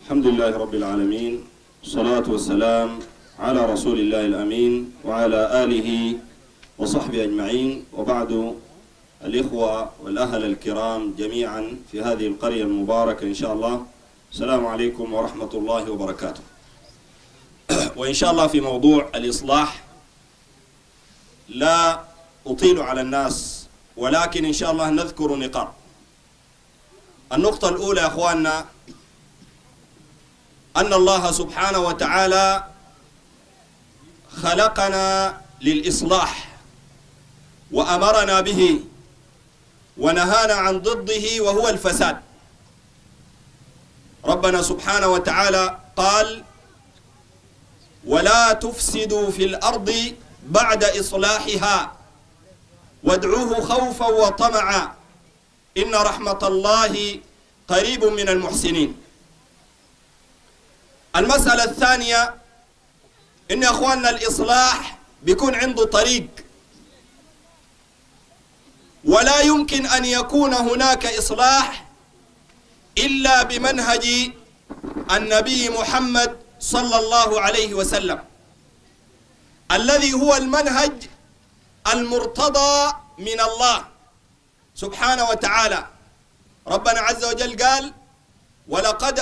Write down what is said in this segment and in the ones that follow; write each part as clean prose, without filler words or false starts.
الحمد لله رب العالمين، والصلاة والسلام على رسول الله الأمين وعلى آله وصحبه أجمعين، وبعد. الإخوة والأهل الكرام جميعا في هذه القرية المباركة إن شاء الله، السلام عليكم ورحمة الله وبركاته. وإن شاء الله في موضوع الإصلاح لا أطيل على الناس، ولكن إن شاء الله نذكر نقاط. النقطة الأولى يا أخواننا أن الله سبحانه وتعالى خلقنا للإصلاح وأمرنا به ونهانا عن ضده وهو الفساد. ربنا سبحانه وتعالى قال: ولا تفسدوا في الأرض بعد إصلاحها وادعوه خوفا وطمعا إن رحمة الله قريب من المحسنين. المسألة الثانية إن يا أخواننا الإصلاح بيكون عنده طريق، ولا يمكن أن يكون هناك إصلاح إلا بمنهج النبي محمد صلى الله عليه وسلم، الذي هو المنهج المرتضى من الله سبحانه وتعالى. ربنا عز وجل قال: ولقد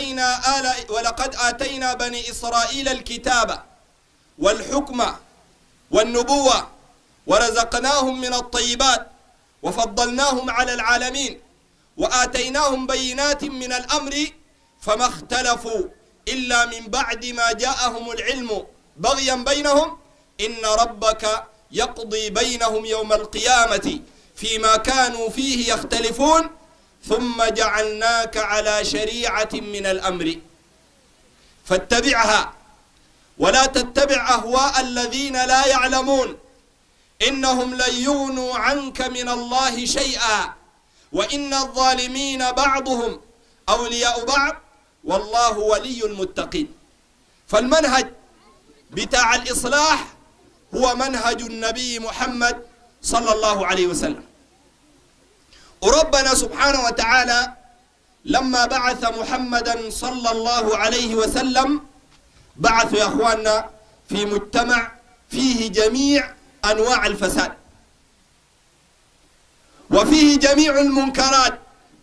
آتينا بني إسرائيل الكتاب والحكم والنبوة ورزقناهم من الطيبات وفضلناهم على العالمين وآتيناهم بينات من الأمر فما اختلفوا إلا من بعد ما جاءهم العلم بغيا بينهم إن ربك يقضي بينهم يوم القيامة فيما كانوا فيه يختلفون ثم جعلناك على شريعة من الأمر فاتبعها ولا تتبع أهواء الذين لا يعلمون إنهم لن يغنوا عنك من الله شيئا وإن الظالمين بعضهم أولياء بعض والله ولي المتقين. فالمنهج بتاع الإصلاح هو منهج النبي محمد صلى الله عليه وسلم. وربنا سبحانه وتعالى لما بعث محمدا صلى الله عليه وسلم بعث يا أخواننا في مجتمع فيه جميع أنواع الفساد وفيه جميع المنكرات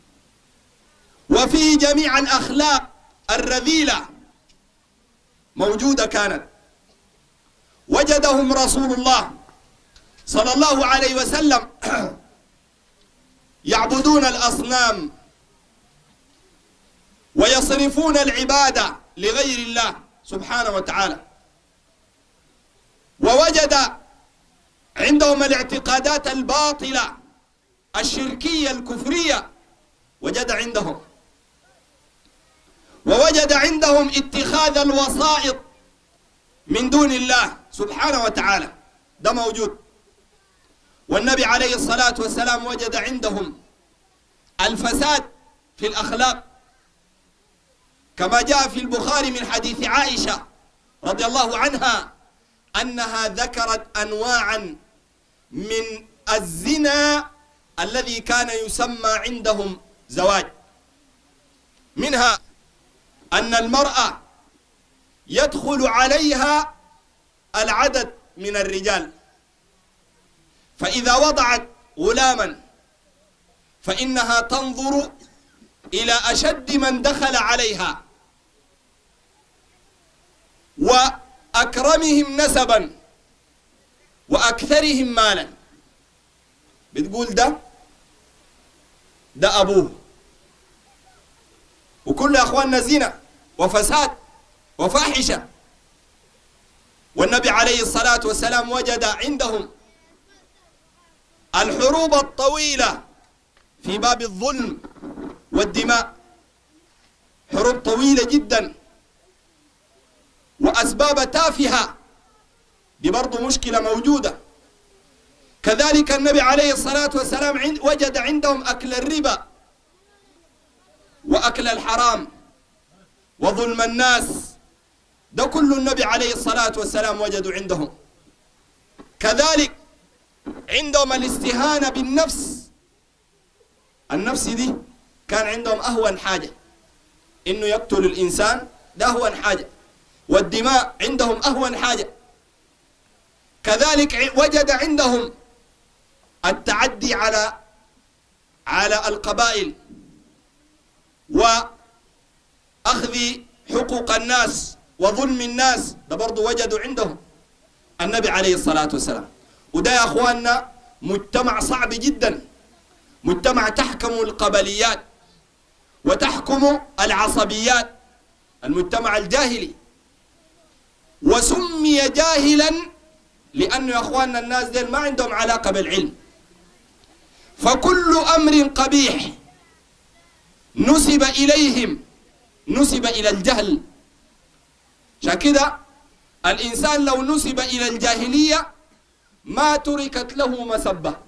وفيه جميع الأخلاق الرذيلة موجودة كانت. وجدهم رسول الله صلى الله عليه وسلم يعبدون الأصنام ويصرفون العبادة لغير الله سبحانه وتعالى، ووجد عندهم الاعتقادات الباطلة الشركية الكفرية وجد عندهم، ووجد عندهم اتخاذ الوسائط من دون الله سبحانه وتعالى، ده موجود. والنبي عليه الصلاة والسلام وجد عندهم الفساد في الأخلاق كما جاء في البخاري من حديث عائشة رضي الله عنها أنها ذكرت أنواعا من الزنا الذي كان يسمى عندهم زواج، منها أن المرأة يدخل عليها العدد من الرجال، فإذا وضعت غلاما فإنها تنظر إلى أشد من دخل عليها وأكرمهم نسبا وأكثرهم مالا، بتقول ده أبوه. وكل أخواننا زنا وفساد وفاحشة. والنبي عليه الصلاة والسلام وجد عندهم الحروب الطويلة في باب الظلم والدماء، حروب طويلة جدا وأسباب تافهة، دي برضو مشكلة موجودة. كذلك النبي عليه الصلاة والسلام وجد عندهم أكل الربا وأكل الحرام وظلم الناس، ده كل النبي عليه الصلاة والسلام وجدوا عندهم. كذلك عندهم الاستهانة بالنفس، النفس دي كان عندهم أهون حاجة، إنه يقتل الإنسان، ده أهون حاجة، والدماء عندهم أهون حاجة. كذلك وجد عندهم التعدي على القبائل وأخذ حقوق الناس وظلم الناس، ده برضو وجدوا عندهم النبي عليه الصلاة والسلام. وده يا أخواننا مجتمع صعب جدا، مجتمع تحكم القبليات وتحكم العصبيات، المجتمع الجاهلي. وسمي جاهلا لأنه يا أخواننا الناس ديل ما عندهم علاقة بالعلم، فكل أمر قبيح نسب إليهم نسب إلى الجهل. عشان كده الإنسان لو نسب إلى الجاهلية ما تركت له مسبة.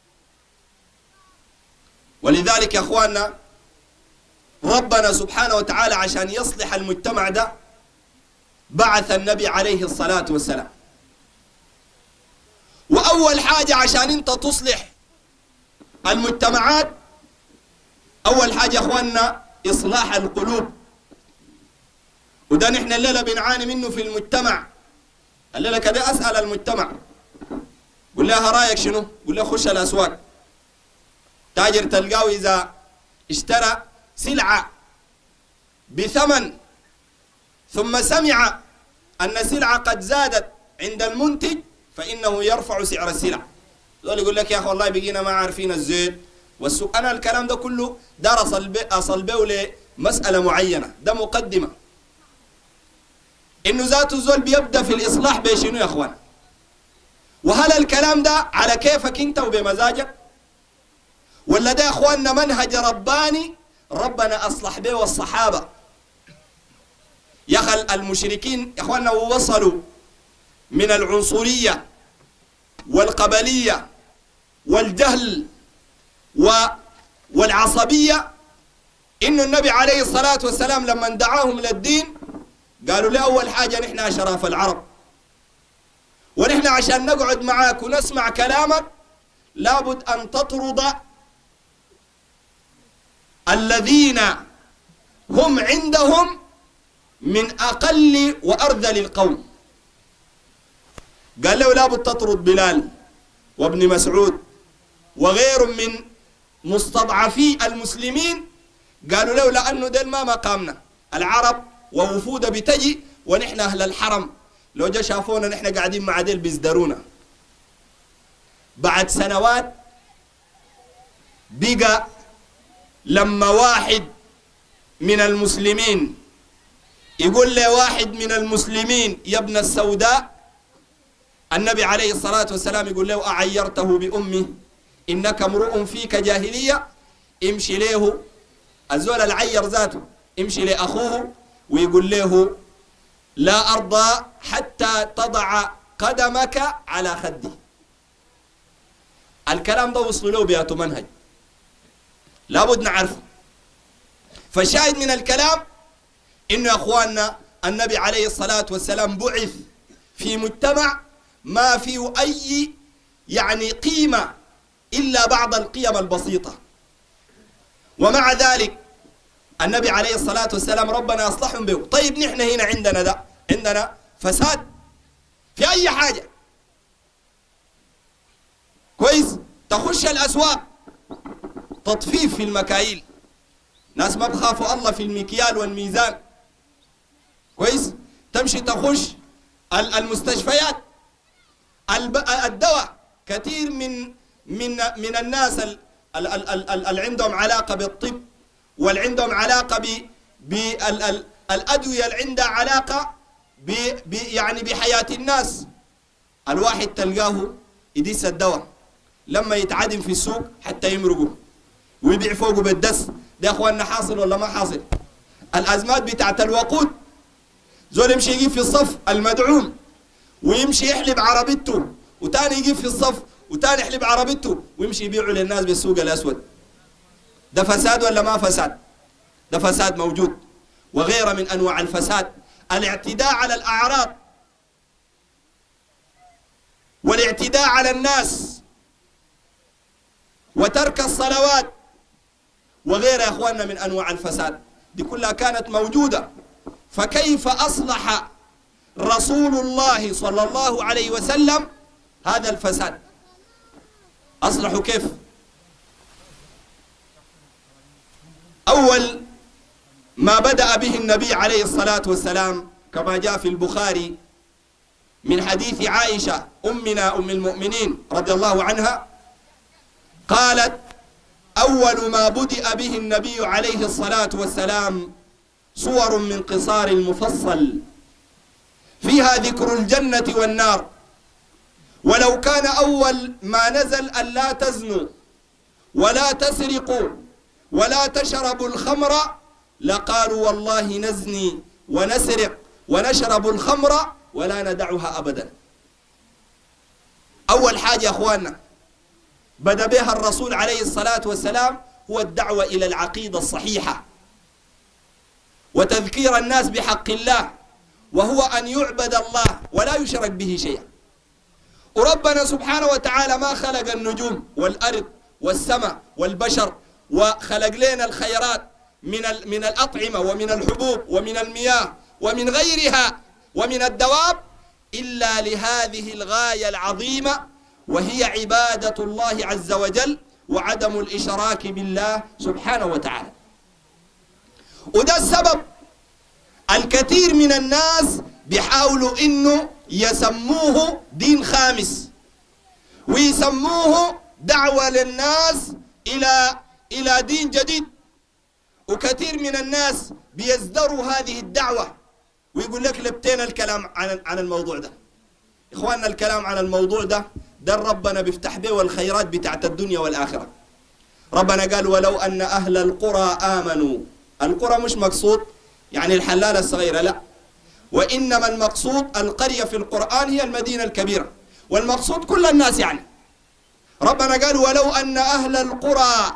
ولذلك يا أخواننا ربنا سبحانه وتعالى عشان يصلح المجتمع ده بعث النبي عليه الصلاة والسلام. وأول حاجة عشان أنت تصلح المجتمعات، أول حاجة يا أخواننا إصلاح القلوب. وده نحن الليلة بنعاني منه في المجتمع. الليلة كده أسأل المجتمع قل لها رأيك شنو؟ قل لها خش الأسواق، تاجر تلقاه إذا اشترى سلعة بثمن ثم سمع أن السلعة قد زادت عند المنتج فإنه يرفع سعر السلعة. يقول يقول لك يا أخي والله بقينا ما عارفين الزيت والسوق. أنا الكلام ده كله درس أصل به لمسألة معينة، ده مقدمة إنه ذات الزول بيبدأ في الإصلاح بشنو يا أخوان. وهل الكلام ده على كيفك أنت وبمزاجك، ولا ده يا أخواننا منهج رباني ربنا أصلح به والصحابة؟ يا أخي المشركين يا أخواننا وصلوا من العنصرية والقبلية والجهل والعصبية إنه النبي عليه الصلاة والسلام لما دعاهم للدين قالوا له أول حاجة نحن أشراف العرب، ونحن عشان نقعد معاك ونسمع كلامك لابد أن تطرد الذين هم عندهم من أقل وأرذل القوم. قال له لابد تطرد بلال وابن مسعود وغير من مستضعفي المسلمين. قالوا له لأنه ديل ما مقامنا، العرب ووفود بتجي ونحن أهل الحرم لو جا شافونا نحن قاعدين مع ديل بيزدرونا. بعد سنوات بقى لما واحد من المسلمين يقول له واحد من المسلمين يا ابن السوداء، النبي عليه الصلاة والسلام يقول له أعيرته بأمه إنك امرؤ فيك جاهلية. امشي له الزول العير ذاته، امشي لأخوه ويقول له لا أرضى حتى تضع قدمك على خدي. الكلام ده وصلوا له بياته منهج لابد نعرفه. فالشاهد من الكلام إنه يا أخواننا النبي عليه الصلاة والسلام بعث في مجتمع ما فيه أي يعني قيمة إلا بعض القيم البسيطة، ومع ذلك النبي عليه الصلاة والسلام ربنا أصلحهم به. طيب نحن هنا عندنا فساد في أي حاجة كويس. تخش الأسواق تطفيف في المكاييل، ناس ما بخافوا الله في المكيال والميزان كويس. تمشي تخش المستشفيات الدواء، كثير من الناس اللي عندهم علاقة بالطب واللي عندهم علاقة بالأدوية اللي عندها علاقة يعني بحياة الناس، الواحد تلقاه يديس الدواء لما يتعدم في السوق حتى يمرقه ويبيع فوقه بالدس. ده يا اخواننا حاصل ولا ما حاصل؟ الأزمات بتاعت الوقود، زول يمشي يجيب في الصف المدعوم ويمشي يحلب عربيته، وتاني يجيب في الصف وتاني يحلب عربيته ويمشي يبيعه للناس بالسوق الأسود. ده فساد ولا ما فساد؟ ده فساد موجود. وغيره من أنواع الفساد الاعتداء على الأعراض والاعتداء على الناس وترك الصلوات وغيرها يا أخواننا من أنواع الفساد. دي كلها كانت موجودة. فكيف أصلح رسول الله صلى الله عليه وسلم هذا الفساد؟ أصلحوا كيف؟ أول ما بدأ به النبي عليه الصلاة والسلام كما جاء في البخاري من حديث عائشة أمنا أم المؤمنين رضي الله عنها قالت: أول ما بدأ به النبي عليه الصلاة والسلام صور من قصار المفصل فيها ذكر الجنة والنار، ولو كان أول ما نزل أن لا تزنوا ولا تسرقوا ولا تشربوا الخمر لقالوا والله نزني ونسرق ونشرب الخمر ولا ندعها أبدا. أول حاجة يا أخواننا بدأ بها الرسول عليه الصلاة والسلام هو الدعوة إلى العقيدة الصحيحة وتذكير الناس بحق الله، وهو أن يعبد الله ولا يشرك به شيئا. وربنا سبحانه وتعالى ما خلق النجوم والأرض والسماء والبشر وخلق لنا الخيرات من الأطعمة ومن الحبوب ومن المياه ومن غيرها ومن الدواب إلا لهذه الغاية العظيمة، وهي عبادة الله عز وجل وعدم الإشراك بالله سبحانه وتعالى. وده السبب الكثير من الناس بيحاولوا إنه يسموه دين خامس ويسموه دعوة للناس إلى دين جديد، وكثير من الناس بيزدروا هذه الدعوة ويقول لك لبتين الكلام عن الموضوع ده. إخواننا الكلام عن الموضوع ده ربنا بيفتح به الخيرات بتاعت الدنيا والآخرة. ربنا قال: ولو أن أهل القرى آمنوا. القرى مش مقصود يعني الحلالة الصغيرة، لا، وإنما المقصود القرية في القرآن هي المدينة الكبيرة، والمقصود كل الناس يعني. ربنا قال: ولو أن أهل القرى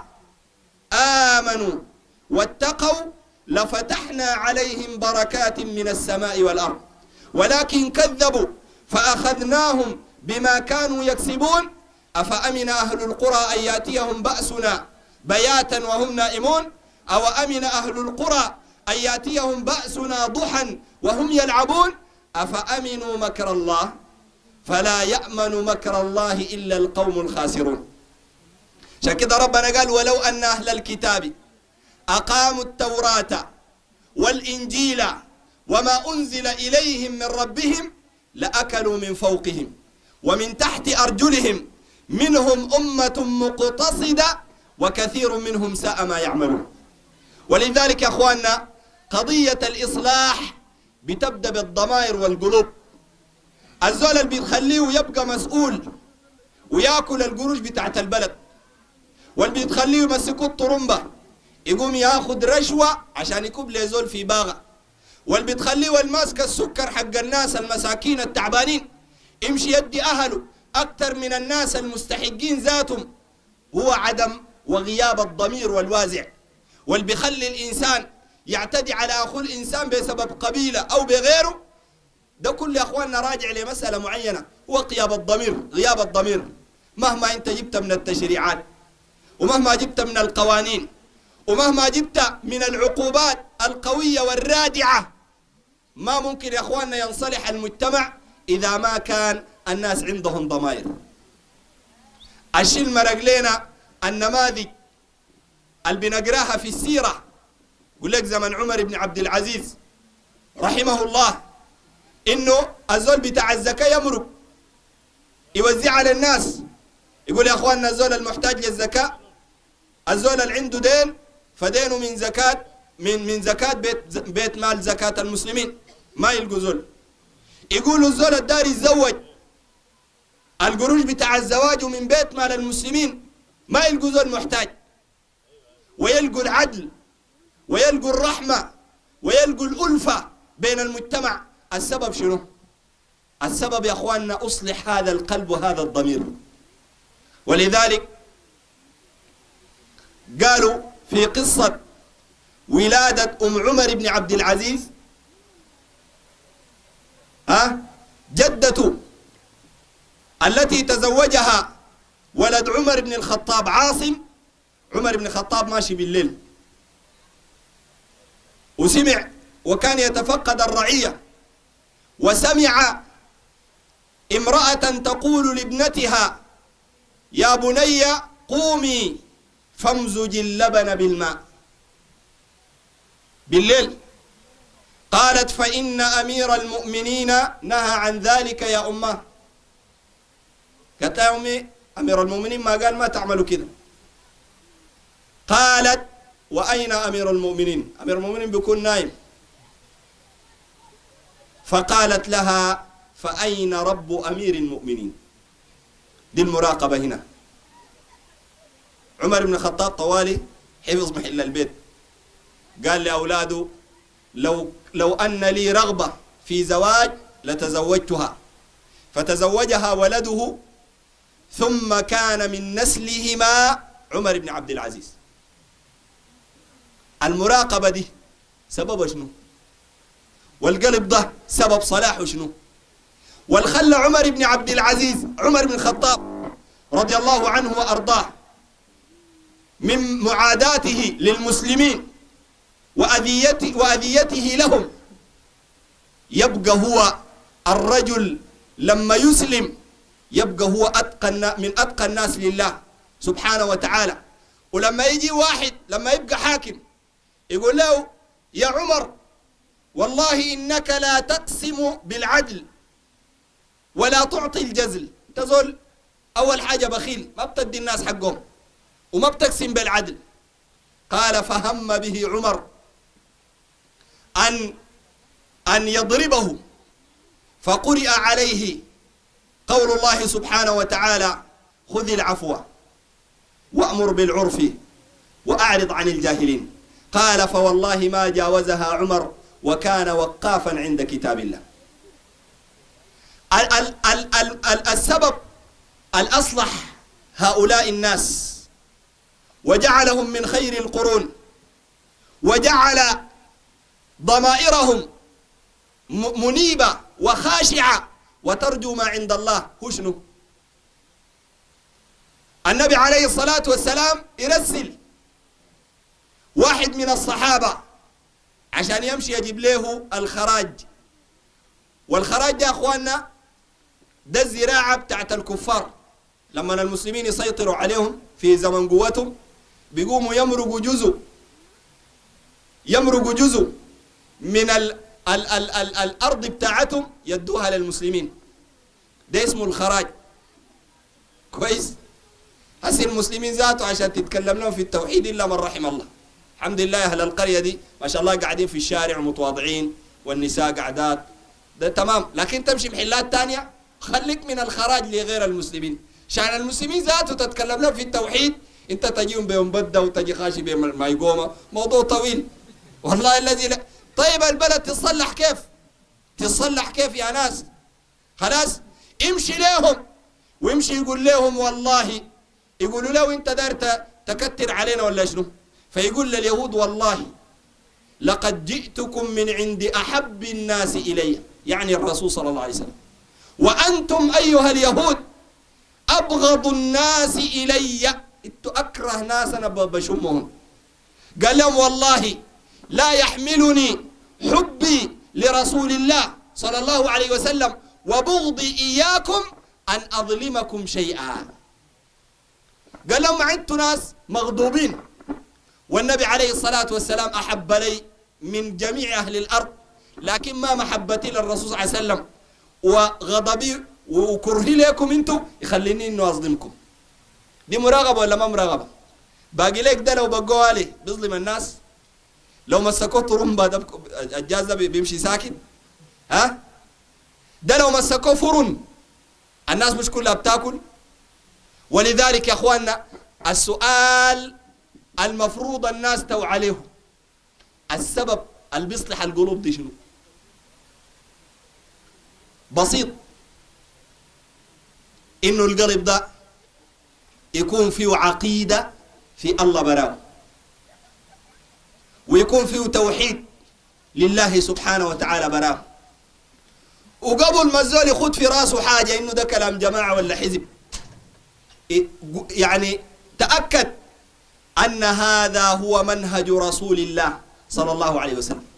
آمنوا واتقوا لفتحنا عليهم بركات من السماء والأرض ولكن كذبوا فأخذناهم بما كانوا يكسبون أفأمن أهل القرى أن يأتيهم بأسنا بياتا وهم نائمون أو أمن أهل القرى أن يأتيهم بأسنا ضحى وهم يلعبون أفأمنوا مكر الله فلا يأمن مكر الله إلا القوم الخاسرون. عشان كده ربنا قال: ولو أن أهل الكتاب أقاموا التوراة والإنجيل وما أنزل إليهم من ربهم لأكلوا من فوقهم ومن تحت أرجلهم منهم أمة مقتصدة وكثير منهم ساء ما يعملون. ولذلك يا أخواننا قضية الإصلاح بتبدأ بالضمائر والقلوب. الزول اللي بيتخليه يبقى مسؤول وياكل القروش بتاعت البلد، واللي بيتخليه يمسكوا الطرمبة يقوم ياخد رشوة عشان يكب لي زول في باغة، واللي بيتخليه والماسك السكر حق الناس المساكين التعبانين يمشي يدي أهله أكثر من الناس المستحقين ذاتهم، هو عدم وغياب الضمير والوازع. واللي بيخلي الإنسان يعتدي على أخوه الإنسان بسبب قبيلة أو بغيره، ده كل يا أخواننا راجع لمسألة معينة، هو غياب الضمير. غياب الضمير مهما أنت جبت من التشريعات ومهما جبت من القوانين ومهما جبت من العقوبات القوية والرادعة، ما ممكن يا أخواننا ينصلح المجتمع إذا ما كان الناس عندهم ضمائر. الشيء المرق لنا النماذج اللي بنقراها في السيرة، يقول لك زمن عمر بن عبد العزيز رحمه الله إنه الزول بتاع الزكاة يمرق يوزع على الناس، يقول يا أخواننا الزول المحتاج للزكاة، الزول اللي عنده دين فدينه من زكاة من زكاة بيت مال زكاة المسلمين ما يلقوا زول. يقولوا الزول الداري يتزوج القروش بتاع الزواج من بيت مال المسلمين ما يلقوا زول محتاج، ويلقوا العدل ويلقوا الرحمة ويلقوا الألفة بين المجتمع. السبب شنو؟ السبب يا أخواننا أصلح هذا القلب وهذا الضمير. ولذلك قالوا في قصة ولادة عمر بن عبد العزيز جدته التي تزوجها ولد عمر بن الخطاب عاصم. عمر بن الخطاب ماشي بالليل وسمع وكان يتفقد الرعية، وسمع امرأة تقول لابنتها: يا بني قومي فامزج اللبن بالماء بالليل. قالت: فإن أمير المؤمنين نهى عن ذلك يا أمه. قالت: يا أمي أمير المؤمنين ما قال ما تعملوا كذا. قالت: وأين أمير المؤمنين؟ أمير المؤمنين بيكون نايم. فقالت لها: فأين رب أمير المؤمنين؟ دي المراقبة هنا. عمر بن الخطاب طوالي حفظ محل البيت، قال لأولاده: لو أن لي رغبة في زواج لتزوجتها. فتزوجها ولده، ثم كان من نسلهما عمر بن عبد العزيز. المراقبة دي سبب شنو؟ والقلب ده سبب صلاحه شنو؟ والخلى عمر بن عبد العزيز، عمر بن الخطاب رضي الله عنه وأرضاه، من معاداته للمسلمين وأذيته لهم، يبقى هو الرجل لما يسلم يبقى هو من أتقى الناس لله سبحانه وتعالى. ولما يجي واحد لما يبقى حاكم يقول له: يا عمر والله إنك لا تقسم بالعدل ولا تعطي الجزل. تزول أول حاجة بخيل، ما بتدي الناس حقهم وما بتقسم بالعدل. قال: فهم به عمر أن يضربه، فقرئ عليه قول الله سبحانه وتعالى: خذ العفو وأمر بالعرف وأعرض عن الجاهلين. قال: فوالله ما جاوزها عمر وكان وقافا عند كتاب الله. السبب الأصلح هؤلاء الناس وجعلهم من خير القرون وجعل ضمائرهم منيبة وخاشعة وترجو ما عند الله. هو شنو؟ النبي عليه الصلاة والسلام يرسل واحد من الصحابة عشان يمشي يجيب له الخراج. والخراج يا أخواننا ده الزراعة بتاعت الكفار. لما المسلمين يسيطروا عليهم في زمن قوتهم بيقوموا يمرقوا جزء من الأرض بتاعتهم يدوها للمسلمين. ده اسمه الخراج. كويس؟ هسي المسلمين ذاته عشان تتكلم لهم في التوحيد إلا من رحم الله. الحمد لله أهل القرية دي ما شاء الله قاعدين في الشارع متواضعين والنساء قاعدات، ده تمام. لكن تمشي محلات تانية خليك من الخراج لغير المسلمين. عشان المسلمين ذاته تتكلم لهم في التوحيد انت تجيهم بهم بدة وتجي خاشي بهم ما يقوم، موضوع طويل والله الذي لا. طيب البلد تصلح كيف؟ تصلح كيف يا ناس؟ خلاص امشي لهم وامشي يقول لهم والله، يقولوا له انت دار تكتر علينا ولا شنو؟ فيقول لليهود: والله لقد جئتكم من عند أحب الناس إلي، يعني الرسول صلى الله عليه وسلم، وأنتم أيها اليهود أبغض الناس إلي، انتوا أكره ناس أنا بشمهم. قال لهم: والله لا يحملني حبي لرسول الله صلى الله عليه وسلم وبغضي إياكم أن أظلمكم شيئا. قال لهم: انتوا ناس مغضوبين، والنبي عليه الصلاة والسلام أحب لي من جميع أهل الأرض، لكن ما محبتي للرسول صلى الله عليه وسلم وغضبي وكرهي لكم انتوا يخليني انه اظلمكم. دي مراقبة ولا ما مراقبة؟ باقي لك ده لو بقوا عليه بيظلم الناس، لو مسكوه طرمبة الجاز ده بيمشي ساكن؟ ها؟ ده لو مسكوه فرن الناس مش كلها بتاكل؟ ولذلك يا اخواننا السؤال المفروض الناس تو عليه، السبب اللي بيصلح القلوب دي شنو؟ بسيط، انه القلب ده يكون فيه عقيدة في الله براه، ويكون فيه توحيد لله سبحانه وتعالى براه. وقبل ما الزول يخد في راسه حاجة انه ده كلام جماعة ولا حزب، يعني تأكد أن هذا هو منهج رسول الله صلى الله عليه وسلم.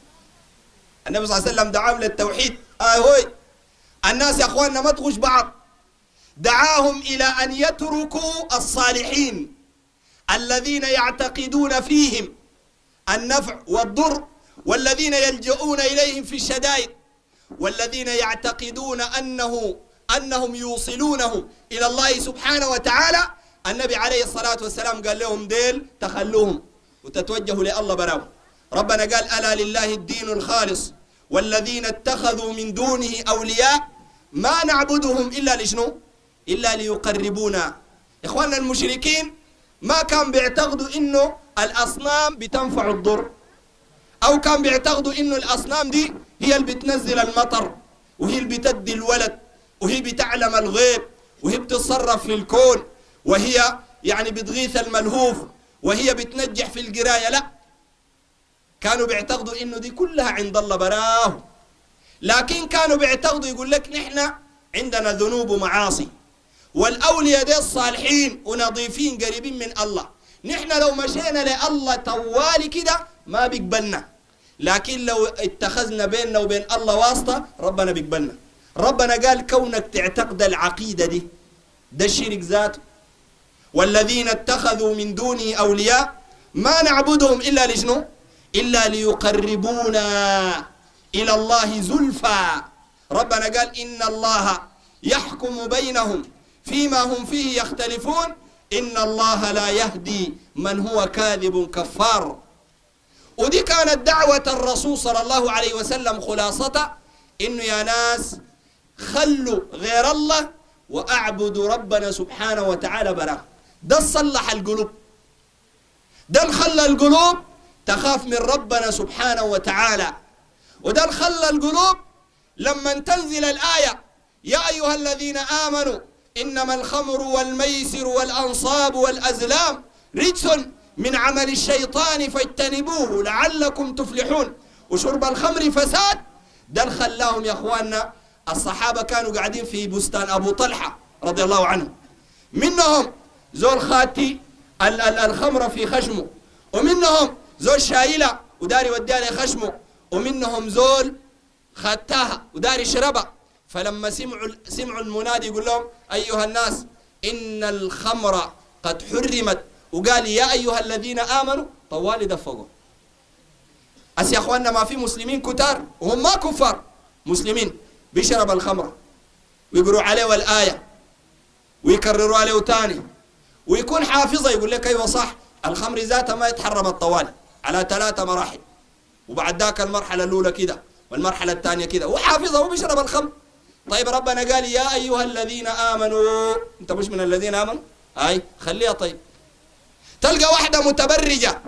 النبي صلى الله عليه وسلم دعاهم للتوحيد. هوي الناس يا أخواننا ما تغش بعض، دعاهم إلى أن يتركوا الصالحين الذين يعتقدون فيهم النفع والضر، والذين يلجؤون إليهم في الشدائد، والذين يعتقدون أنهم يوصلونهم إلى الله سبحانه وتعالى. النبي عليه الصلاة والسلام قال لهم ديل تخلوهم وتتوجهوا لله براهم. ربنا قال ألا لله الدين الخالص والذين اتخذوا من دونه أولياء ما نعبدهم إلا لشنو؟ إلا ليقربونا. إخواننا المشركين ما كان بيعتقدوا إنه الأصنام بتنفع الضر، أو كان بيعتقدوا إنه الأصنام دي هي اللي بتنزل المطر، وهي اللي بتدي الولد، وهي بتعلم الغيب، وهي بتتصرف في الكون، وهي يعني بتغيث الملهوف، وهي بتنجح في القراية. لا، كانوا بيعتقدوا إنه دي كلها عند الله براه. لكن كانوا بيعتقدوا يقول لك نحن عندنا ذنوب ومعاصي، والأولياء دي الصالحين ونظيفين قريبين من الله، نحن لو مشينا لله طوالي كده ما بيقبلنا، لكن لو اتخذنا بيننا وبين الله واسطة ربنا بيقبلنا. ربنا قال كونك تعتقد العقيدة دي ده الشرك ذاته. والذين اتخذوا من دونه أولياء ما نعبدهم إلا لشنو؟ إلا ليقربونا إلى الله زلفى. ربنا قال إن الله يحكم بينهم فيما هم فيه يختلفون إن الله لا يهدي من هو كاذب كفار. ودي كانت دعوة الرسول صلى الله عليه وسلم خلاصة، إنه يا ناس خلوا غير الله وأعبدوا ربنا سبحانه وتعالى براه. ده صلح القلوب، ده خلى القلوب تخاف من ربنا سبحانه وتعالى، وده خلى القلوب لما تنزل الآية يا أيها الذين آمنوا إنما الخمر والميسر والأنصاب والأزلام رجس من عمل الشيطان فاجتنبوه لعلكم تفلحون، وشرب الخمر فساد. ده خلاهم يا أخواننا، الصحابة كانوا قاعدين في بستان أبو طلحة رضي الله عنه، منهم زول خاتي الخمر في خشمه، ومنهم زول شايلة وداري وديها لخشمه، ومنهم زول خاتاها وداري شربها. فلما سمعوا المنادي يقول لهم أيها الناس إن الخمر قد حرمت، وقال يا أيها الذين آمنوا، طوالي دفقوا. يا أخواننا ما في مسلمين كتار وهم ما كفار، مسلمين بيشرب الخمر ويقروا عليه والآية ويكرروا عليه تاني، ويكون حافظة يقول لك أيوة صح الخمر ذاتها ما يتحرم الطوالي على 3 مراحل، وبعد ذاك المرحلة الأولى كده والمرحلة الثانية كده، وحافظة وبيشرب الخمر. طيب ربنا قال يا أيها الذين آمنوا، أنت مش من الذين آمنوا؟ أي خليها. طيب تلقى واحدة متبرجة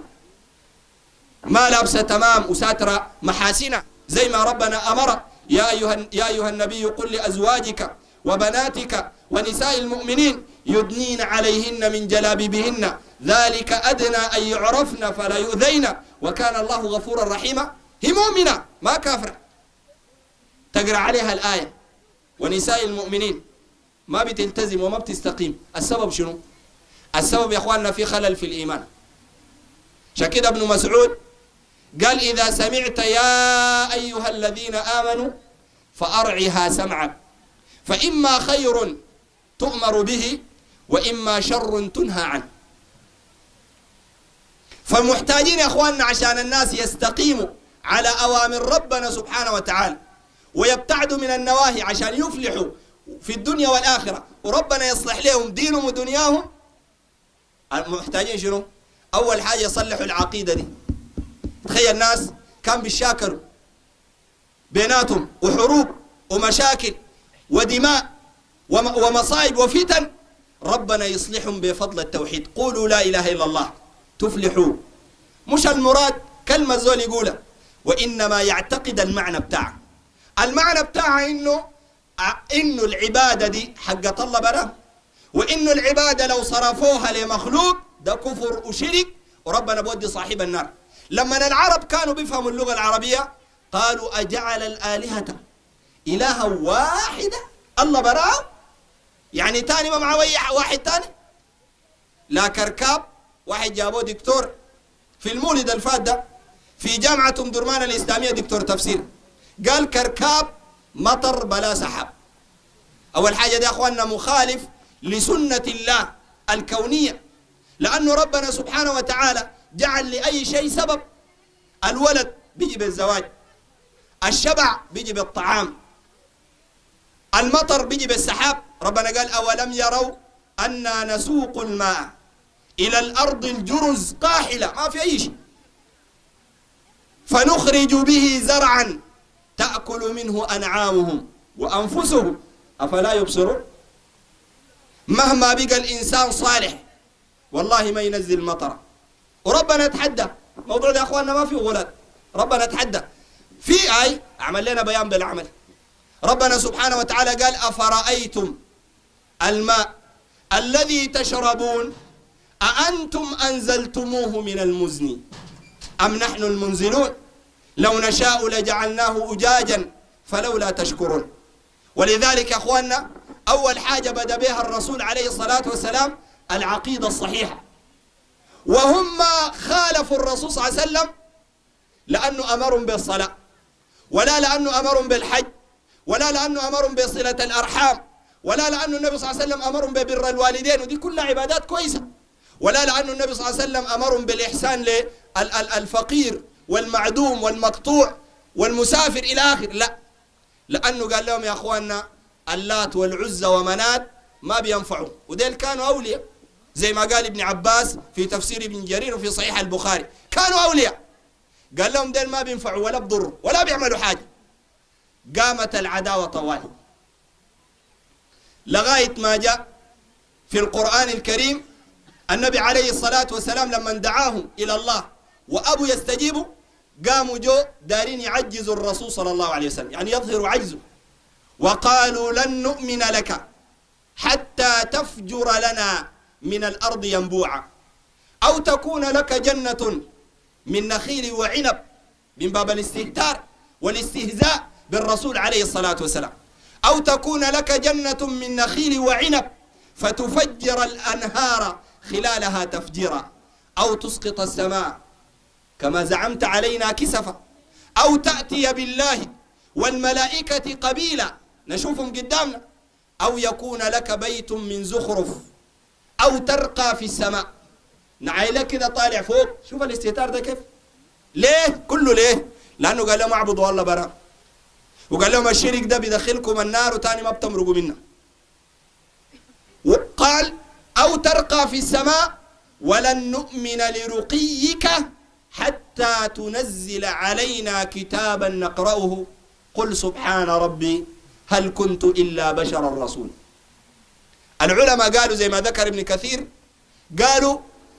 ما لابسة تمام وساترة محاسنة زي ما ربنا أمر يا أيها النبي قل لأزواجك وبناتك ونساء المؤمنين يدنين عليهن من جلابيبهن ذلك أدنى أن يعرفن فلا يؤذين وكان الله غفورا رحيما. هي مؤمنة ما كافرة، تقرأ عليها الآية ونساء المؤمنين ما بتلتزم وما بتستقيم. السبب شنو؟ السبب يا أخواننا في خلل في الإيمان. عشان كده ابن مسعود قال إذا سمعت يا أيها الذين آمنوا فأرعها سمعك، فإما خير تؤمر به وإما شر تنهى عنه. فمحتاجين يا أخواننا عشان الناس يستقيموا على أوامر ربنا سبحانه وتعالى ويبتعدوا من النواهي عشان يفلحوا في الدنيا والآخرة وربنا يصلح لهم دينهم ودنياهم. محتاجين شنو؟ أول حاجة يصلحوا العقيدة دي. تخيل الناس كان بيشاكروا بيناتهم وحروب ومشاكل ودماء ومصائب وفتن، ربنا يصلحهم بفضل التوحيد. قولوا لا إله إلا الله تفلحوا. مش المراد كلمة زول يقولها، وإنما يعتقد المعنى بتاعه. المعنى بتاعه إنه العبادة دي حق الله براه، وإنه العبادة لو صرفوها لمخلوق ده كفر وشرك وربنا بودي صاحب النار. لما العرب كانوا بيفهموا اللغة العربية قالوا أجعل الآلهة إلها واحدة، الله براه يعني تاني ما معه واحد تاني. لا كركاب واحد جابوه دكتور في المولد الفات ده في جامعة أم درمان الإسلامية، دكتور تفسير، قال كركاب مطر بلا سحاب. أول حاجة دي يا أخواننا مخالف لسنة الله الكونية، لأنه ربنا سبحانه وتعالى جعل لأي شيء سبب. الولد بيجي بالزواج، الشبع بيجي بالطعام، المطر بيجي بالسحاب. ربنا قال أولم يروا أنا نسوق الماء إلى الأرض الجرز قاحلة، ما في أي شيء، فنخرج به زرعا تأكل منه أنعامهم وأنفسهم أفلا يبصرون. مهما بقى الإنسان صالح والله ما ينزل مطر. وربنا يتحدى موضوع ده يا أخواننا، ما فيه غلط. ربنا يتحدى في آي أعمل لنا بيان بالعمل. ربنا سبحانه وتعالى قال أفرأيتم الماء الذي تشربون أأنتم أنزلتموه من المزن أم نحن المنزلون لو نشاء لجعلناه أجاجا فلولا تشكرون. ولذلك يا أخواننا أول حاجة بدأ بها الرسول عليه الصلاة والسلام العقيدة الصحيحة. وهم خالفوا الرسول صلى الله عليه وسلم لأنه أمرهم بالصلاة، ولا لأنه أمرهم بالحج، ولا لأنه أمرهم بصلة الأرحام، ولا لأنه النبي صلى الله عليه وسلم أمرهم ببر الوالدين، ودي كلها عبادات كويسة، ولا لأنه النبي صلى الله عليه وسلم أمرهم بالإحسان للفقير والمعدوم والمقطوع والمسافر إلى آخر. لا، لأنه قال لهم يا أخواننا اللات والعزى ومنات ما بينفعوا، وديل كانوا أولياء زي ما قال ابن عباس في تفسير ابن جرير وفي صحيح البخاري، كانوا أولياء. قال لهم ديل ما بينفعوا ولا بضروا ولا بيعملوا حاجة. قامت العداوة طوالي لغاية ما جاء في القرآن الكريم النبي عليه الصلاة والسلام لما دعاهم إلى الله وأبوا يستجيبوا، قاموا جو دارين يعجزوا الرسول صلى الله عليه وسلم، يعني يظهروا عجزه. وقالوا لن نؤمن لك حتى تفجر لنا من الأرض ينبوعا أو تكون لك جنة من نخيل وعنب، من باب الاستهتار والاستهزاء بالرسول عليه الصلاة والسلام. أو تكون لك جنة من نخيل وعنب فتفجر الأنهار خلالها تفجيرا أو تسقط السماء كما زعمت علينا كسفا أو تأتي بالله والملائكة قبيلا نشوفهم قدامنا أو يكون لك بيت من زخرف أو ترقى في السماء. نعيلك كده طالع فوق. شوف الاستهتار ده كيف. ليه؟ كله ليه؟ لأنه قال لهم اعبدوا الله برا، وقال لهم الشرك ده بيدخلكم النار وتاني ما بتمرقوا منه. وقال أو ترقى في السماء ولن نؤمن لرقيك حتى تنزل علينا كتابا نقرأه قل سبحان ربي هل كنت إلا بشرا رسول. العلماء قالوا زي ما ذكر ابن كثير، قالوا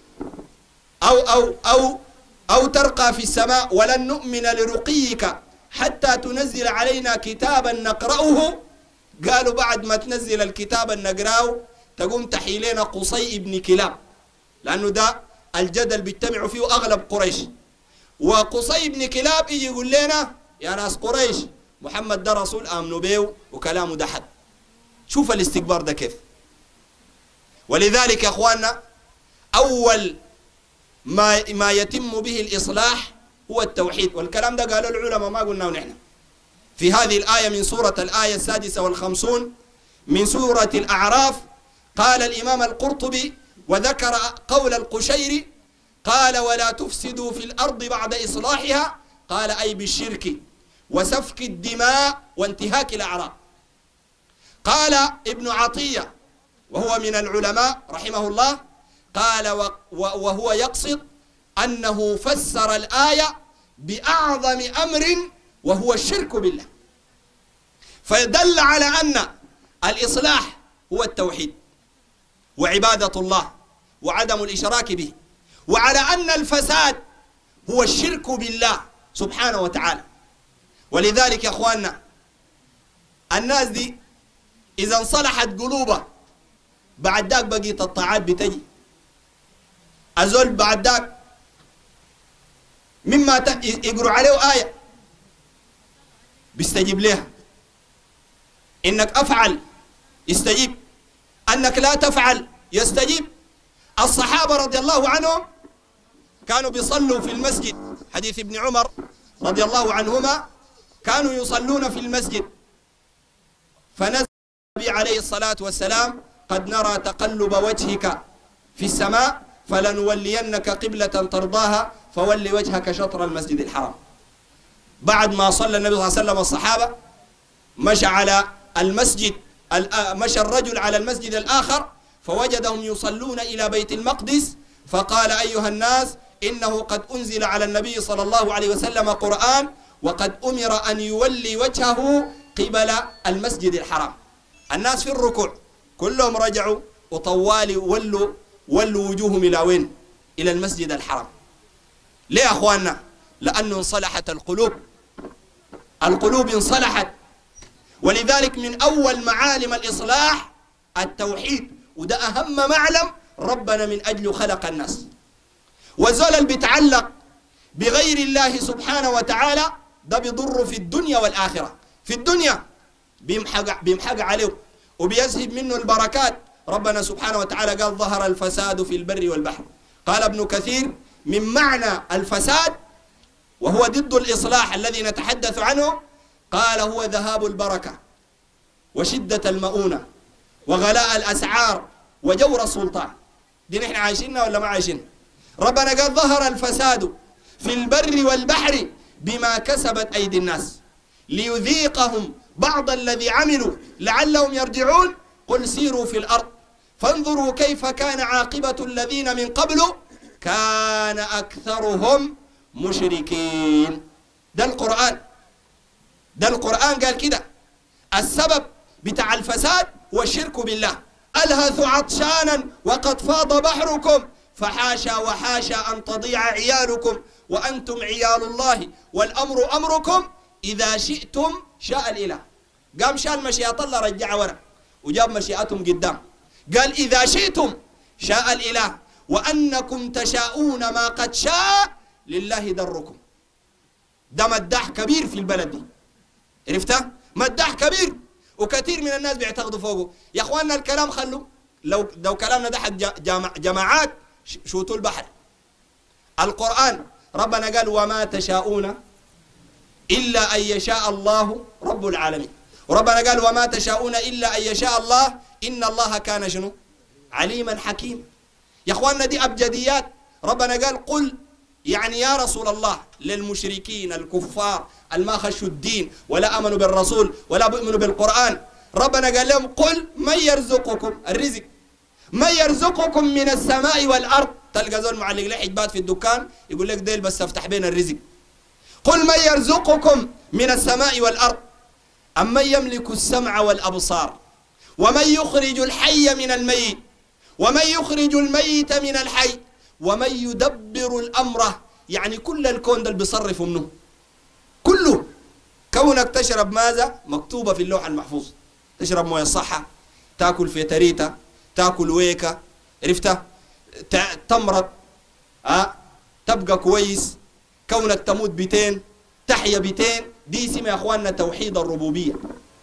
أو ترقى في السماء ولن نؤمن لرقيك حتى تنزل علينا كتابا نقرأه. قالوا بعد ما تنزل الكتاب نقرأه تقوم تحيلنا قصي ابن كلاب، لأنه ده الجدل بيجتمع فيه أغلب قريش. وقصي ابن كلاب يجي يقول لنا يا ناس قريش محمد ده رسول آمنوا به وكلامه ده حد. شوف الاستكبار ده كيف. ولذلك يا أخواننا أول ما يتم به الإصلاح هو التوحيد، والكلام ده قالوا العلماء ما قلناه نحن. في هذه الآية من سورة الآية 56 من سورة الأعراف قال الإمام القرطبي وذكر قول القشيري قال ولا تفسدوا في الأرض بعد إصلاحها، قال أي بالشرك وسفك الدماء وانتهاك الأعراض. قال ابن عطية وهو من العلماء رحمه الله قال وهو يقصد أنه فسر الآية بأعظم أمر وهو الشرك بالله، فدل على أن الإصلاح هو التوحيد وعبادة الله وعدم الإشراك به، وعلى أن الفساد هو الشرك بالله سبحانه وتعالى. ولذلك يا أخواننا الناس دي إذا انصلحت قلوبها بعد ذاك بقيت الطاعات بتجي. أزول بعد ذاك مما يقروا عليه آية بيستجيب لها، إنك أفعل يستجيب، أنك لا تفعل يستجيب. الصحابة رضي الله عنهم كانوا بيصلوا في المسجد، حديث ابن عمر رضي الله عنهما كانوا يصلون في المسجد، فنزل النبي عليه الصلاة والسلام: قد نرى تقلب وجهك في السماء فلنولينك قبلة ترضاها فول وجهك شطر المسجد الحرام. بعد ما صلى النبي صلى الله عليه وسلم والصحابة، مشى على المسجد، مشى الرجل على المسجد الآخر فوجدهم يصلون إلى بيت المقدس، فقال: أيها الناس، إنه قد أنزل على النبي صلى الله عليه وسلم قرآن، وقد أمر أن يولي وجهه قبل المسجد الحرام. الناس في الركوع كلهم رجعوا وطوالي ولوا وجوههم إلى وين؟ إلى المسجد الحرام. ليه يا أخواننا؟ لأنه انصلحت القلوب انصلحت. ولذلك من أول معالم الإصلاح التوحيد، وده أهم معلم ربنا من أجله خلق الناس. والزول اللي بيتعلق بغير الله سبحانه وتعالى ده بيضر في الدنيا والآخرة. في الدنيا بيمحق عليه وبيذهب منه البركات. ربنا سبحانه وتعالى قال: ظهر الفساد في البر والبحر. قال ابن كثير: من معنى الفساد وهو ضد الإصلاح الذي نتحدث عنه، قال: هو ذهاب البركة وشدة المؤونة وغلاء الأسعار وجور السلطان. دي نحن عايشينها ولا ما عايشين؟ ربنا قال: ظهر الفساد في البر والبحر بما كسبت أيدي الناس ليذيقهم بعض الذي عملوا لعلهم يرجعون. قل سيروا في الأرض فانظروا كيف كان عاقبة الذين من قبل كان أكثرهم مشركين. ده القرآن قال كده. السبب بتاع الفساد والشرك بالله. ألهث عطشانا وقد فاض بحركم فحاشا وحاشا أن تضيع عيالكم وأنتم عيال الله والأمر أمركم إذا شئتم شاء الإله. قام شال مشيئة الله رجع ورا وجاب مشيئتهم قدام. قال: إذا شئتم شاء الإله وأنكم تشاءون ما قد شاء لله دركم. ده مداح كبير في البلد دي، عرفتها؟ مداح كبير، وكثير من الناس بيعتقدوا فوقه. يا اخواننا الكلام خلوا، لو كلامنا ده حق جماعات شوتوا البحر. القرآن ربنا قال: وما تشاءون إلا أن يشاء الله رب العالمين. وربنا قال: وما تشاءون إلا أن يشاء الله إن الله كان شنو؟ عليما حكيما. يا اخواننا دي أبجديات. ربنا قال: قل، يعني يا رسول الله، للمشركين الكفار الما خشوا الدين ولا امنوا بالرسول ولا بيؤمنوا بالقران، ربنا قال لهم: قل من يرزقكم الرزق، من يرزقكم من السماء والارض. تلقى زول معلق له حجبات في الدكان يقول لك ديل بس افتح بين الرزق. قل من يرزقكم من السماء والارض أمن يملك السمع والابصار ومن يخرج الحي من الميت ومن يخرج الميت من الحي ومن يدبر الأمر. يعني كل الكون ده اللي بيصرفه منه كله. كونك تشرب ماذا مكتوبة في اللوح المحفوظ، تشرب مويه صحة، تاكل فيتريتا، تاكل ويكا، عرفتها؟ تمرض، تبقى كويس، كونك تموت بيتين، تحيا بيتين. دي اسمها يا اخواننا توحيد الربوبية.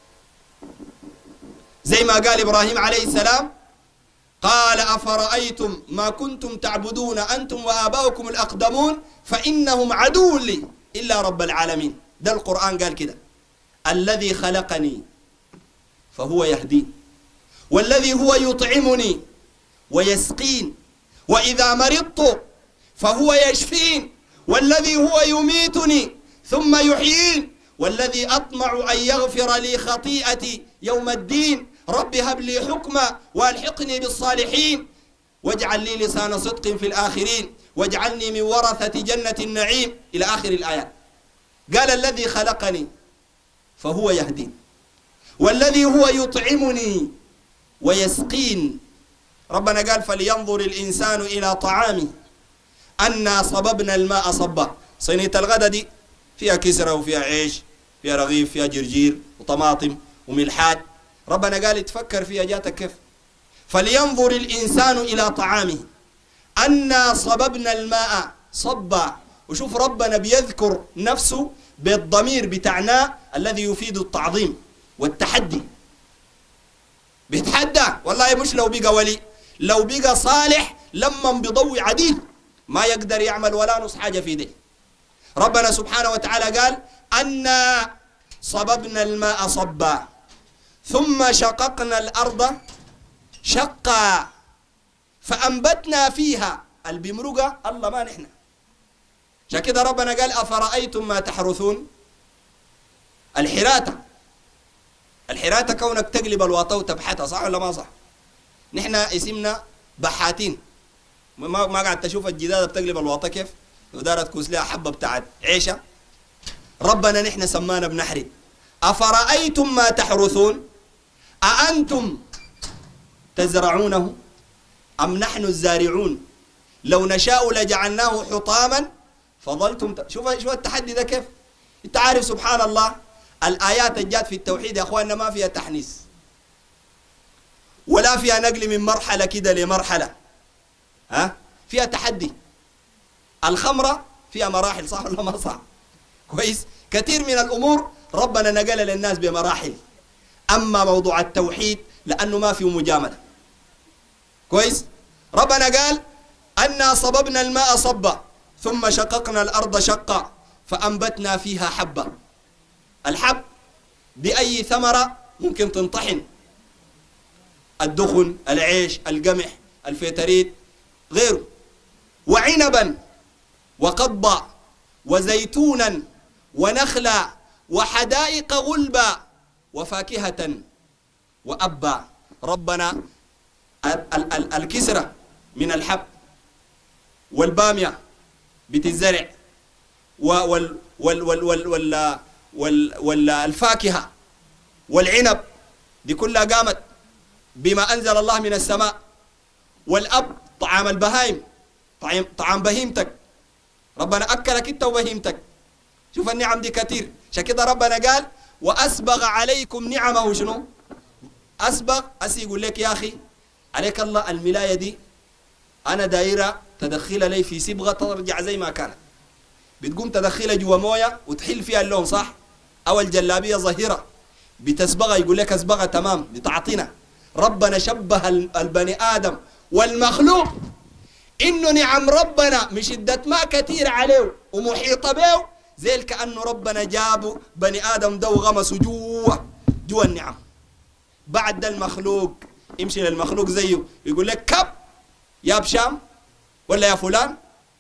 زي ما قال إبراهيم عليه السلام: قال: أفرأيتم ما كنتم تعبدون أنتم وآباؤكم الأقدمون فإنهم عدو لي إلا رب العالمين. ده القرآن قال كده: الذي خلقني فهو يهدين، والذي هو يطعمني ويسقين، وإذا مرضت فهو يشفين، والذي هو يميتني ثم يحيين، والذي أطمع أن يغفر لي خطيئتي يوم الدين. رب هب لي حكما والحقني بالصالحين واجعل لي لسان صدق في الآخرين واجعلني من ورثة جنة النعيم إلى آخر الآيات. قال: الذي خلقني فهو يهدين، والذي هو يطعمني ويسقين. ربنا قال: فلينظر الإنسان إلى طعامه أنا صببنا الماء صبا. صينية الغدا دي فيها كسرة وفيها عيش، فيها رغيف، فيها جرجير وطماطم وملحات. ربنا قال: تفكر فيها جاتك كيف. فلينظر الإنسان إلى طعامه أنا صببنا الماء صبا. وشوف ربنا بيذكر نفسه بالضمير بتاعنا الذي يفيد التعظيم والتحدي. بيتحدى والله، مش لو بقى ولي، لو بقى صالح لما بيضوي عديل ما يقدر يعمل ولا نص حاجة في يديه. ربنا سبحانه وتعالى قال: أنا صببنا الماء صبا ثم شققنا الأرض شقا فأنبتنا فيها البمرقة الله ما نحن. عشان كده ربنا قال أفرأيتم ما تحرثون. الحراتة كونك تقلب الواطة وتبحثها، صح ولا ما صح؟ نحن اسمنا بحاتين. ما قاعد تشوف الجدادة بتقلب الواطة كيف؟ ودارت كوس لها حبة بتاعت عيشة. ربنا نحن سمانا بنحرد. أفرأيتم ما تحرثون أأنتم تزرعونه أم نحن الزارعون لو نشاء لجعلناه حطاما فظلتم شوف التحدي ده كيف. انت عارف سبحان الله الآيات الجات في التوحيد يا أخواننا ما فيها تحنيس ولا فيها نقل من مرحلة كده لمرحلة، فيها تحدي. الخمرة فيها مراحل، صح ولا ما صح؟ كويس. كثير من الأمور ربنا نقل للناس بمراحل. أما موضوع التوحيد لأنه ما فيه مجاملة. كويس. ربنا قال أنا صببنا الماء صبا ثم شققنا الأرض شقا فأنبتنا فيها حبا. الحب بأي ثمرة ممكن تنطحن، الدخن، العيش، القمح، الفيتريت، غيره. وعنبا وقضبا وزيتونا ونخلا وحدائق غلبا وفاكهة وأبا. ربنا الكسرة من الحب والبامية بتزرع والفاكهة والعنب دي كلها قامت بما أنزل الله من السماء. والأب طعام البهائم، طعام بهيمتك، ربنا أكلك أنت وبهيمتك. شوف النعم دي كتير. عشان كده ربنا قال وأسبغ عليكم نعمه. شنو أسبغ؟ يقول لك يا أخي عليك الله الملاية دي أنا دايرة تدخلها لي في صبغة ترجع زي ما كانت. بتقوم تدخلها جوا مويه وتحل فيها اللون، صح؟ أو الجلابية ظهيرة بتسبغها، يقول لك أسبغها تمام بتعطينا. ربنا شبه البني آدم والمخلوق إنه نعم ربنا مش ادت ما كثير عليه ومحيطة به، زي كأنه ربنا جابوا بني آدم ده وغمسوا جوا النعم. بعد المخلوق يمشي للمخلوق زيه يقول لك كب يا بشام ولا يا فلان.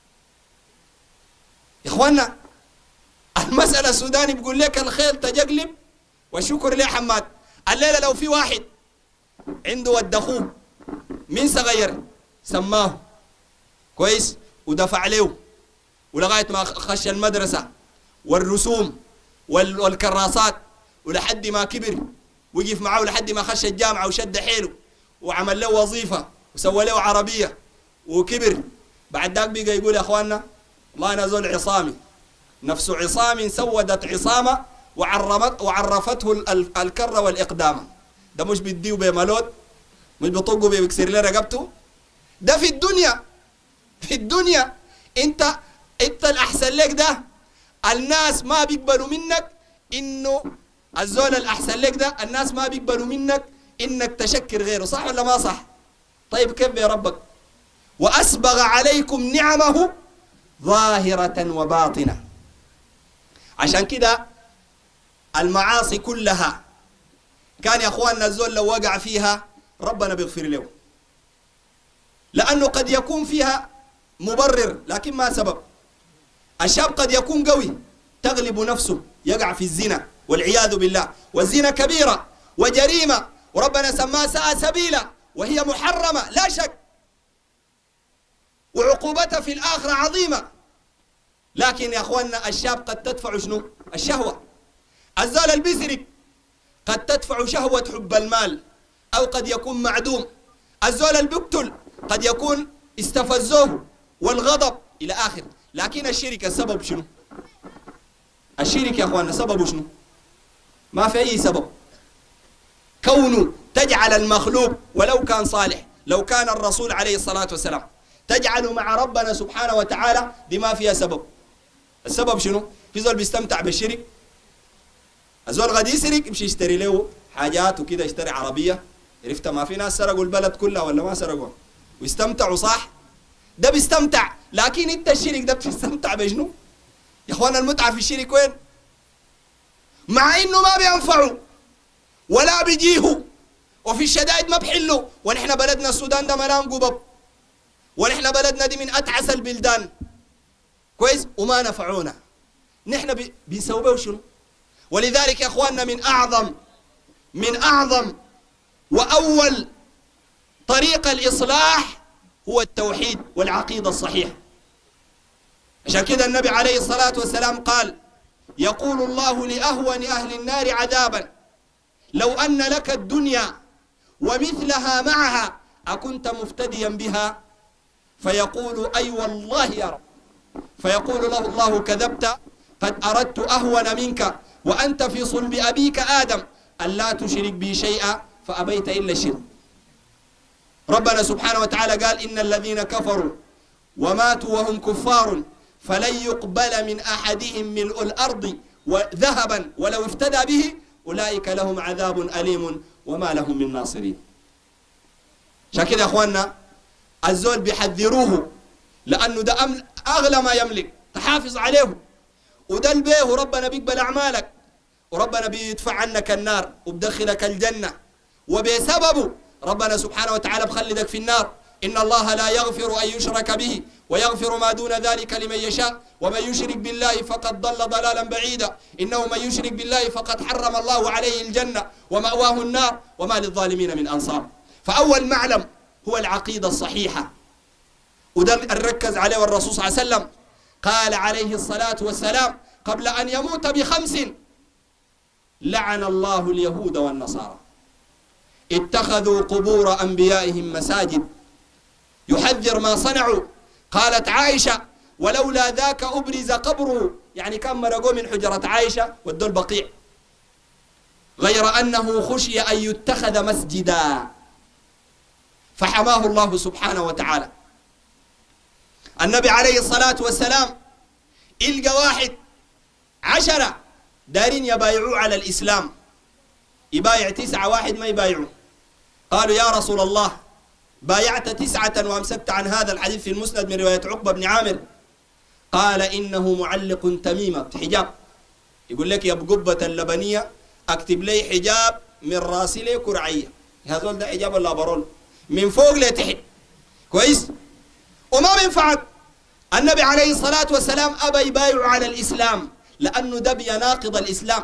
يا اخوانا المسألة السوداني بيقول لك الخيل تجقلب والشكر ليه حماد. الليلة لو في واحد عنده ود اخوه من صغير سماه كويس ودفع له ولغاية ما خش المدرسة والرسوم والكراسات ولحد ما كبر وقف معه لحد ما خش الجامعة وشد حيله وعمل له وظيفة وسوى له عربية وكبر، بعد ذاك بقى يقول يا اخواننا الله أنا زول عصامي، نفس عصام سودت عصامة وعرفته الكرة والإقدامة. ده مش بيديه بملود، مش بيطقه بيكسر له رقبته. ده في الدنيا، في الدنيا انت الأحسن لك ده الناس ما بيقبلوا منك إنه الزول الأحسن لك ده الناس ما بيقبلوا منك إنك تشكر غيره، صح ولا ما صح؟ طيب كيف يا ربك؟ وأسبغ عليكم نعمه ظاهرة وباطنة. عشان كده المعاصي كلها كان يا اخواننا الزول لو وقع فيها ربنا بيغفر له، لأنه قد يكون فيها مبرر لكن ما سبب. الشاب قد يكون قوي تغلب نفسه يقع في الزنا والعياذ بالله، والزنا كبيرة وجريمة وربنا سماها ساء سبيلا وهي محرمة لا شك، وعقوبتها في الآخرة عظيمة. لكن يا أخواننا الشاب قد تدفع شنو؟ الشهوة. الزول البسرق قد تدفع شهوة حب المال أو قد يكون معدوم. الزول البقتل قد يكون استفزوه والغضب إلى آخر. لكن الشرك السبب شنو؟ الشرك يا أخواننا سببه شنو؟ ما في أي سبب. كونه تجعل المخلوق ولو كان صالح، لو كان الرسول عليه الصلاة والسلام تجعله مع ربنا سبحانه وتعالى دي ما فيها سبب. السبب شنو؟ في زول بيستمتع بالشرك، الزول غادي يسرق يمشي يشتري له حاجات وكده، يشتري عربية. عرفت ما في ناس سرقوا البلد كلها ولا ما سرقوا ويستمتعوا، صح؟ ده بيستمتع. لكن انت الشرك ده بتستمتع بشنو؟ يا اخوانا المتعة في الشرك وين؟ مع إنه ما بينفعوا ولا بيجيهوا، وفي الشدائد ما بحلوا. ونحن بلدنا السودان ده ملان قبب، ونحن بلدنا دي من أتعس البلدان كويس، وما نفعونا. نحن بيسووا شنو؟ ولذلك يا أخواننا من أعظم وأول طريق الإصلاح هو التوحيد والعقيدة الصحيحة. عشان كده النبي عليه الصلاة والسلام قال: يقول الله لأهون أهل النار عذابا: لو أن لك الدنيا ومثلها معها أكنت مفتديا بها؟ فيقول: أي والله يا رب. فيقول له الله: كذبت، قد أردت أهون منك وأنت في صلب أبيك آدم ألا تشرك بي شيئا فأبيت إلا الشرك. ربنا سبحانه وتعالى قال: إن الذين كفروا وماتوا وهم كفار فلن يقبل من أحدهم ملء الأرض ذهبا ولو افتدى به أولئك لهم عذاب أليم وما لهم من ناصرين. عشان كده يا أخواننا الزول بيحذروه، لأنه ده أغلى ما يملك، تحافظ عليه، وده البيه ربنا بيقبل أعمالك، وربنا بيدفع عنك النار وبدخلك الجنة، وبسببه ربنا سبحانه وتعالى بخلدك في النار. إن الله لا يغفر أن يشرك به ويغفر ما دون ذلك لمن يشاء ومن يشرك بالله فقد ضل ضلالا بعيدا. إنه من يشرك بالله فقد حرم الله عليه الجنة ومأواه النار وما للظالمين من أنصار. فأول معلم هو العقيدة الصحيحة، وده نركز عليه الرسول صلى الله عليه وسلم قال عليه الصلاة والسلام قبل أن يموت ب5: لعن الله اليهود والنصارى اتخذوا قبور أنبيائهم مساجد. يحذر ما صنعوا. قالت عائشة: ولولا ذاك أبرز قبره، يعني كان مرقوا من حجرة عائشة ودوا البقيع، غير أنه خشي أن يتخذ مسجدا فحماه الله سبحانه وتعالى. النبي عليه الصلاة والسلام إلقى 10 دارين يبايعوا على الإسلام، يبايع 9 واحد ما يبايعوا. قالوا: يا رسول الله، بايعت 9 وأمسكت عن هذا الحديث في المسند من رواية عقبة بن عامر. قال: إنه معلق تميمة حجاب، يقول لك يا بقبة اللبنية أكتب لي حجاب من راسي لي كرعية، هذول ده حجاب ولا برول من فوق لتحت كويس، وما بينفعك. النبي عليه الصلاة والسلام أبى يبايع على الإسلام لأنه ده بيناقض الإسلام.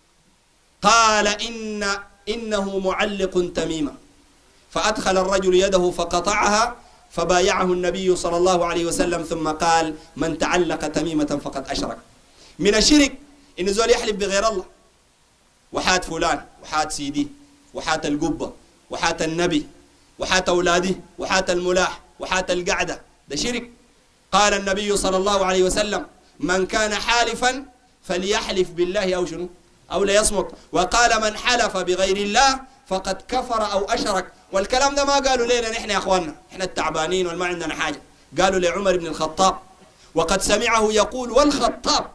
قال: إنه معلق تميمة. فأدخل الرجل يده فقطعها فبايعه النبي صلى الله عليه وسلم، ثم قال: من تعلق تميمة فقد أشرك. من الشرك إن زول يحلف بغير الله، وحات فلان، وحات سيدي، وحات القبة، وحات النبي، وحات أولاده، وحات الملاح، وحات القعدة، ده شرك. قال النبي صلى الله عليه وسلم: من كان حالفا فليحلف بالله أو شنو أو ليصمت. وقال: من حلف بغير الله فقد كفر أو أشرك. والكلام ده ما قالوا لنا نحن يا أخواننا، إحنا التعبانين والما عندنا حاجة، قالوا لعمر بن الخطاب، وقد سمعه يقول والخطاب.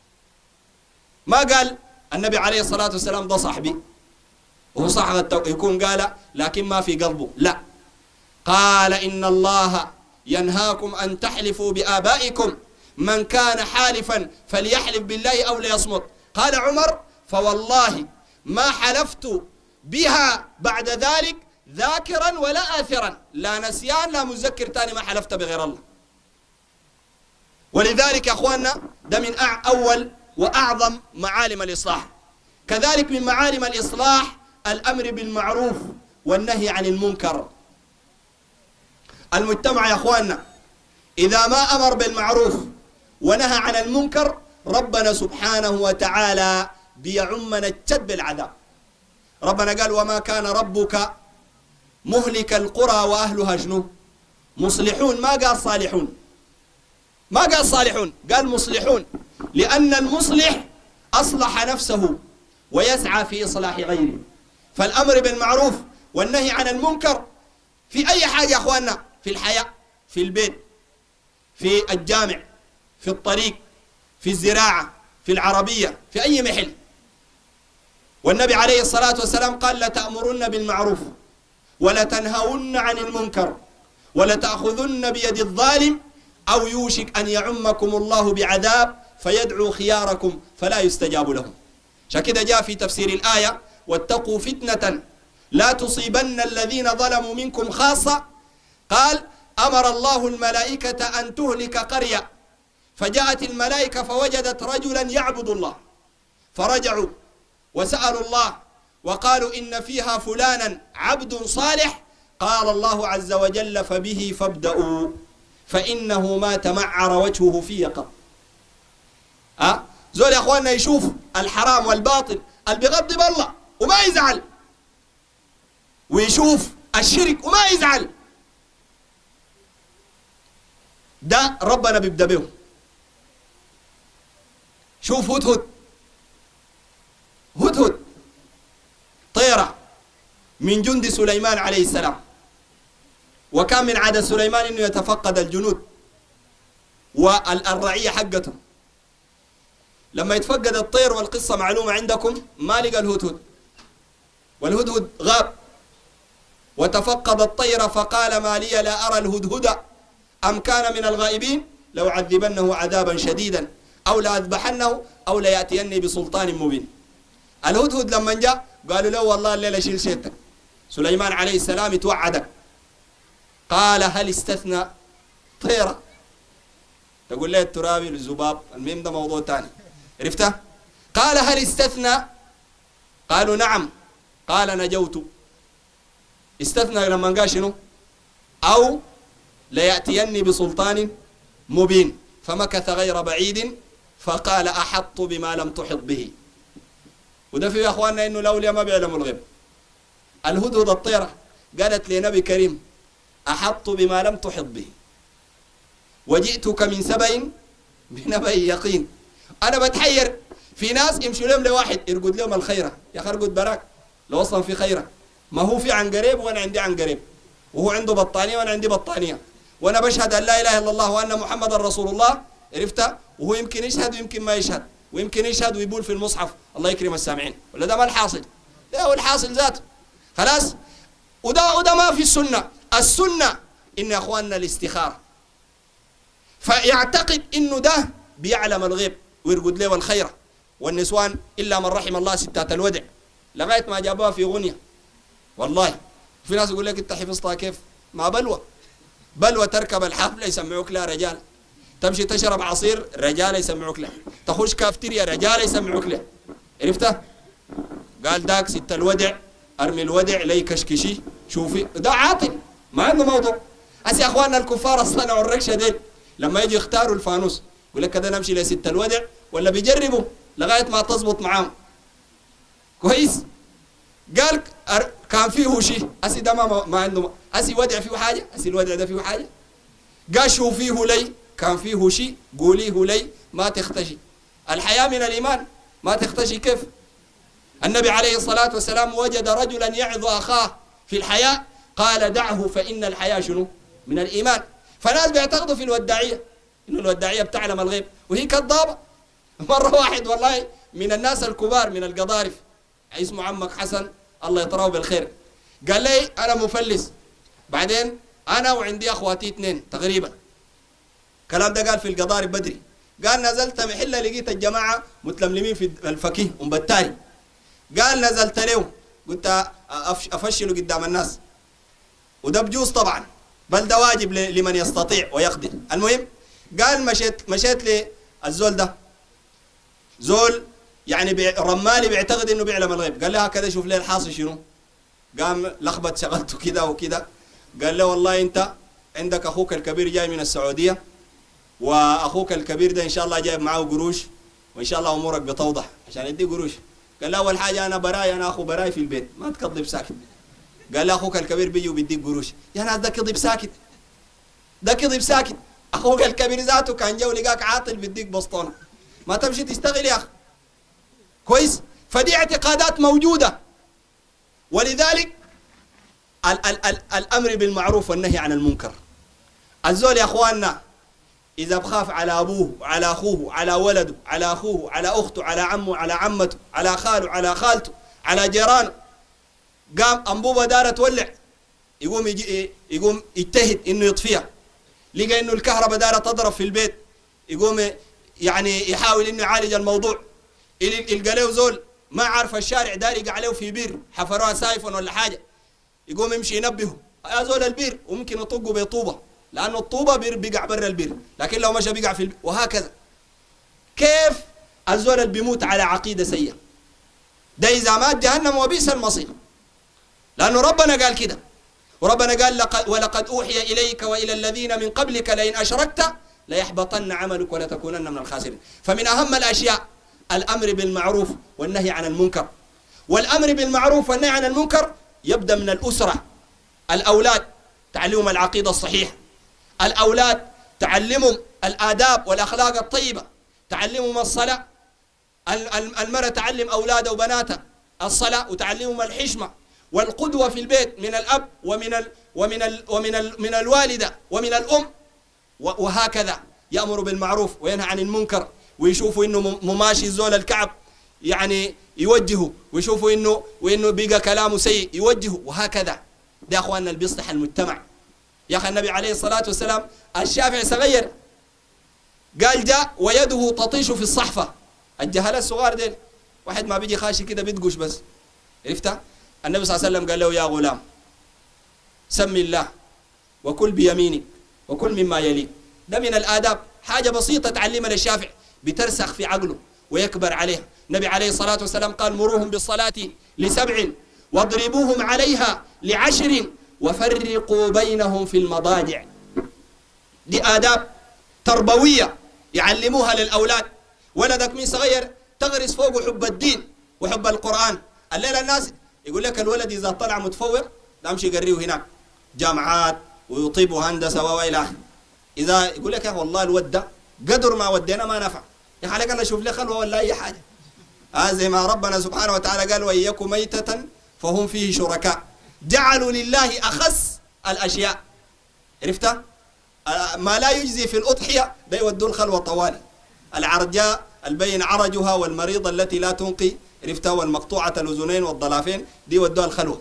ما قال النبي عليه الصلاة والسلام ده صاحبي، وهو صح يكون قال لكن ما في قلبه، لا. قال: إن الله ينهاكم أن تحلفوا بآبائكم، من كان حالفا فليحلف بالله أو ليصمت. قال عمر: فوالله ما حلفت بها بعد ذلك ذاكرا ولا آثرا، لا نسيان لا مذكر تاني ما حلفت بغير الله. ولذلك يا أخواننا ده من أول وأعظم معالم الإصلاح. كذلك من معالم الإصلاح الأمر بالمعروف والنهي عن المنكر. المجتمع يا أخواننا إذا ما أمر بالمعروف ونهى عن المنكر ربنا سبحانه وتعالى بيعمنا الجد بالعذاب. ربنا قال: وما كان ربك مهلك القرى وأهلها شنو مصلحون. ما قال صالحون، ما قال صالحون، قال مصلحون، لأن المصلح أصلح نفسه ويسعى في إصلاح غيره. فالأمر بالمعروف والنهي عن المنكر في أي حاجة يا أخواننا، في الحياة، في البيت، في الجامع، في الطريق، في الزراعة، في العربية، في أي محل. والنبي عليه الصلاة والسلام قال: لتأمرن بالمعروف ولتنهون عن المنكر ولتأخذن بيد الظالم أو يوشك أن يعمكم الله بعذاب فيدعو خياركم فلا يستجاب لهم. شكذا جاء في تفسير الآية واتقوا فتنة لا تصيبن الذين ظلموا منكم خاصة. قال أمر الله الملائكة أن تهلك قرية، فجاءت الملائكة فوجدت رجلا يعبد الله، فرجعوا وسألوا الله وقالوا إن فيها فلانا عبد صالح. قال الله عز وجل فبه فابدأوا فإنه ما تمعر وجهه في يقظ. زول يا أخواننا يشوف الحرام والباطل اللي بيغضب الله وما يزعل، ويشوف الشرك وما يزعل، ده ربنا بيبدأ به. شوف هدهد، هدهد طيرة من جند سليمان عليه السلام، وكان من عادة سليمان انه يتفقد الجنود والرعية حقته. لما يتفقد الطير، والقصة معلومة عندكم، ما لقى الهدهد، والهدهد غاب، وتفقد الطير فقال ما لي لا أرى الهدهد أم كان من الغائبين لو عذبنه عذابا شديدا أو لأذبحنه أو ليأتيني بسلطان مبين. الهدهد لما جاء قالوا له والله الليلة شيل شيتك، سليمان عليه السلام يتوعدك. قال هل استثنى طيرة؟ تقول لي الترابي الذباب، المهم ده موضوع ثاني، عرفته؟ قال هل استثنى؟ قالوا نعم. قال نجوت. استثنى لما قال شنو؟ أو ليأتيني بسلطان مبين. فمكث غير بعيد فقال أحط بما لم تحط به. وده في يا أخواننا إنه الأولياء ما بيعلموا الغيب. الهدهد الطيرة قالت لنبي كريم أحط بما لم تحط به وجئتك من سبأ بنبأ يقين. أنا بتحير في ناس يمشوا لهم لواحد يرقد لهم الخيرة، يا أخي ارقد براك لو أصلا في خيرة، ما هو في عن قريب وأنا عندي عن قريب، وهو عنده بطانية وأنا عندي بطانية، وأنا بشهد أن لا إله إلا الله وأن محمد رسول الله، عرفت؟ وهو يمكن يشهد ويمكن ما يشهد، ويمكن يشهد ويقول في المصحف الله يكرم السامعين، ولا ده ما الحاصل؟ ده هو الحاصل ذاته خلاص. وده ما في السنة. السنة إن يا أخواننا الاستخارة، فيعتقد إنه ده بيعلم الغيب ويرقد له الخيرة. والنسوان إلا من رحم الله ستات الودع، لغاية ما جابوها في غنية والله. في ناس يقول لك أنت حفظتها كيف؟ ما بلوى، بلوى تركب الحفلة يسمعوك لها رجال، تمشي تشرب عصير رجال يسمعوك له، تخش كافتيريا رجال يسمعوك له، عرفته؟ قال داك ست الودع ارمي الودع لي كشكشي شوفي، ده عاطل ما عنده موضوع. هسه يا اخواننا الكفار صنعوا الركشه ديل، لما يجي يختاروا الفانوس يقول لك كده نمشي لست الودع، ولا بيجربوا لغايه ما تظبط معاهم كويس. قال كان فيه شيء، هسه ده ما عنده، هسه ودع فيه حاجه، هسه الودع ده فيه حاجه. قال شوفيه لي كان فيه شيء، قوليه لي ما تختشي. الحياة من الإيمان، ما تختشي كيف؟ النبي عليه الصلاة والسلام وجد رجلا يعظ أخاه في الحياة، قال دعه فإن الحياة شنو؟ من الإيمان. فناس بيعتقدوا في الوداعية إنه الوداعية بتعلم الغيب، وهي كذابة. مرة واحد والله من الناس الكبار من القضارف اسمه عمك حسن الله يطراه بالخير، قال لي أنا مفلس، بعدين أنا وعندي أخواتي 2 تقريبا. الكلام ده قال في القضارف بدري، قال نزلت محلة لقيت الجماعة متلملمين في الفقيه ومبتاري، قال نزلت له قلت أفشله قدام الناس، وده بجوز طبعا، بل ده واجب لمن يستطيع ويقدر. المهم قال مشيت للزول ده، زول يعني رمالي بيعتقد انه بيعلم الغيب، قال له هكذا شوف لي الحاصل شنو. قام لخبط شغلته كده وكده، قال له والله انت عندك اخوك الكبير جاي من السعودية، واخوك الكبير ده ان شاء الله جايب معاه قروش، وان شاء الله امورك بتوضح عشان يدي قروش. قال له اول حاجه انا براي، انا اخو براي في البيت، ما تكذب ساكت. قال له اخوك الكبير بيجي وبيديك قروش، يا ناس ده كذب ساكت، ده كذب ساكت. اخوك الكبير ذاته كان جو لقاك عاطل بيديك بسطونه، ما تمشي تشتغل يا اخي كويس. فدي اعتقادات موجوده، ولذلك الامر بالمعروف والنهي عن المنكر. الزول يا اخواننا إذا بخاف على أبوه وعلى أخوه على ولده على أخوه على أخته على عمه على عمته على خاله على خالته على جيرانه، قام أنبوبة دارة تولع، يقوم يجتهد إنه يطفيها، لقى إنه الكهرباء دارة تضرب في البيت، يقوم يعني يحاول إنه يعالج الموضوع، يلقى له زول ما عارف الشارع دارق عليه في بير حفروها سايفون ولا حاجة، يقوم يمشي ينبهه يا زول البير، وممكن يطقوا بطوبة لأنه الطوبة بيقع برا البير، لكن لو مشى بيقع في البير. وهكذا كيف الزول اللي بيموت على عقيدة سيئة ده إذا مات جهنم وبئس المصير، لأنه ربنا قال كده، وربنا قال ولقد أوحي إليك وإلى الذين من قبلك لئن أشركت ليحبطن عملك ولتكونن من الخاسرين. فمن أهم الأشياء الأمر بالمعروف والنهي عن المنكر، والأمر بالمعروف والنهي عن المنكر يبدأ من الأسرة. الأولاد تعلمهم العقيدة الصحيحة، الأولاد تعلمهم الآداب والأخلاق الطيبة، تعلمهم الصلاة، المرأة تعلم أولادها وبناتها الصلاة وتعلمهم الحشمة والقدوة في البيت من الأب ومن الوالدة ومن الأم، وهكذا يأمر بالمعروف وينهى عن المنكر، ويشوفوا إنه مماشي الزول الكعب يعني يوجهه، ويشوفوا إنه بيقى كلامه سيء يوجهه، وهكذا. ده أخواننا اللي بيصلح المجتمع. يا أخي النبي عليه الصلاة والسلام الشافعي صغير قال جاء ويده تطيش في الصحفة. الجهلة الصغار ديل واحد ما بيجي خاشي كده بيدقش بس، عرفتها؟ النبي صلى الله عليه وسلم قال له يا غلام سمي الله وكل بيمينك وكل مما يليك. ده من الآداب، حاجة بسيطة تعلمها للشافعي بترسخ في عقله ويكبر عليها. النبي عليه الصلاة والسلام قال مروهم بالصلاة ل7 واضربوهم عليها ل10 وفرقوا بينهم في المضاجع. دي آداب تربوية يعلموها للأولاد. ولدك من صغير تغرس فوقه حب الدين وحب القرآن. الليلة الناس يقول لك الولد إذا طلع متفوق لا امشي يقريه هناك جامعات ويطيب وهندسة وإلى آخره. إذا يقول لك يا أخي والله الود ده قدر ما ودينا ما نفع، يا أخي عليك الله شوف لي خلوة ولا أي حاجة. زي ما ربنا سبحانه وتعالى قال وإن يكن ميتة فهم فيه شركاء جعلوا لله أخس الأشياء. عرفتها؟ ما لا يجزي في الأضحية ده يودوا الخلوة طوالي. العرجاء البين عرجها والمريضة التي لا تنقي، عرفتها؟ والمقطوعة الأذنين والضلافين دي ودوها الخلوة.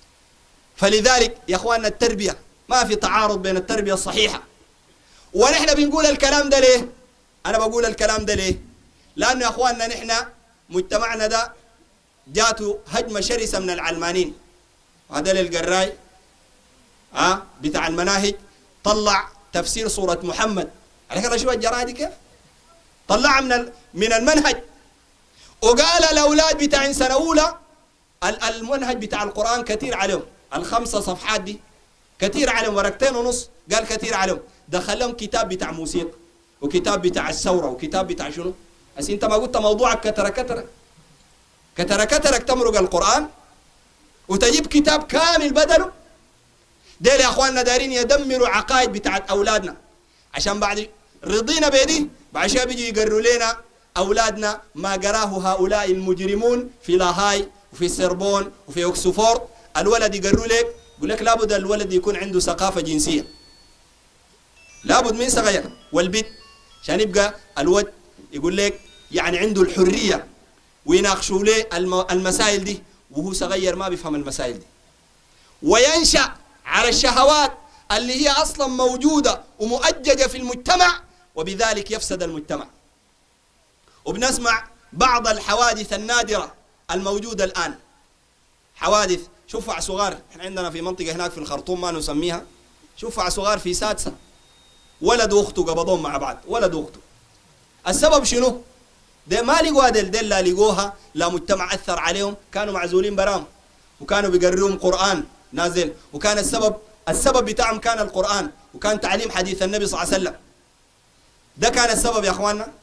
فلذلك يا أخواننا التربية ما في تعارض بين التربية الصحيحة. ونحن بنقول الكلام ده ليه؟ أنا بقول الكلام ده ليه؟ لأنه يا أخواننا نحن مجتمعنا ده جاته هجمة شرسة من العلمانيين. هذا القراي بتاع المناهج طلع تفسير سورة محمد، عليك الله شوف الجرائد كيف طلع من المنهج، وقال الأولاد بتاع سنة أولى المنهج بتاع القرآن كثير عليهم، ال5 صفحات دي كثير عليهم، 2.5 ورقة، قال كثير عليهم. دخلهم كتاب بتاع موسيقى وكتاب بتاع الثورة وكتاب بتاع شنو؟ بس انت ما قلت موضوعك كترك تمرق القرآن وتجيب كتاب كامل بدله. ديل يا اخواننا دارين يدمروا عقائد بتاعت اولادنا، عشان بعد رضينا بيدي بعد شويه بيجوا يقروا لنا اولادنا ما قراه هؤلاء المجرمون في لاهاي وفي سربون وفي اوكسفورد. الولد يقروا لك يقول لك لابد الولد يكون عنده ثقافه جنسيه، لابد من صغير، والبيت عشان يبقى الولد يقول لك يعني عنده الحريه ويناقشوا له المسائل دي وهو صغير ما بيفهم المسائل دي، وينشأ على الشهوات اللي هي أصلا موجودة ومؤججة في المجتمع، وبذلك يفسد المجتمع. وبنسمع بعض الحوادث النادرة الموجودة الآن، حوادث شوفوا صغار، احنا عندنا في منطقة هناك في الخرطوم ما نسميها، شوفوا صغار في سادسة ولد واخته قبضون مع بعض، ولد واخته. السبب شنو؟ ده ما لقوا دل لا لقوها، لا مجتمع أثر عليهم، كانوا معزولين برام وكانوا بيقرؤون قرآن نازل، وكان السبب بتاعهم كان القرآن وكان تعليم حديث النبي صلى الله عليه وسلم. ده كان السبب يا اخواننا.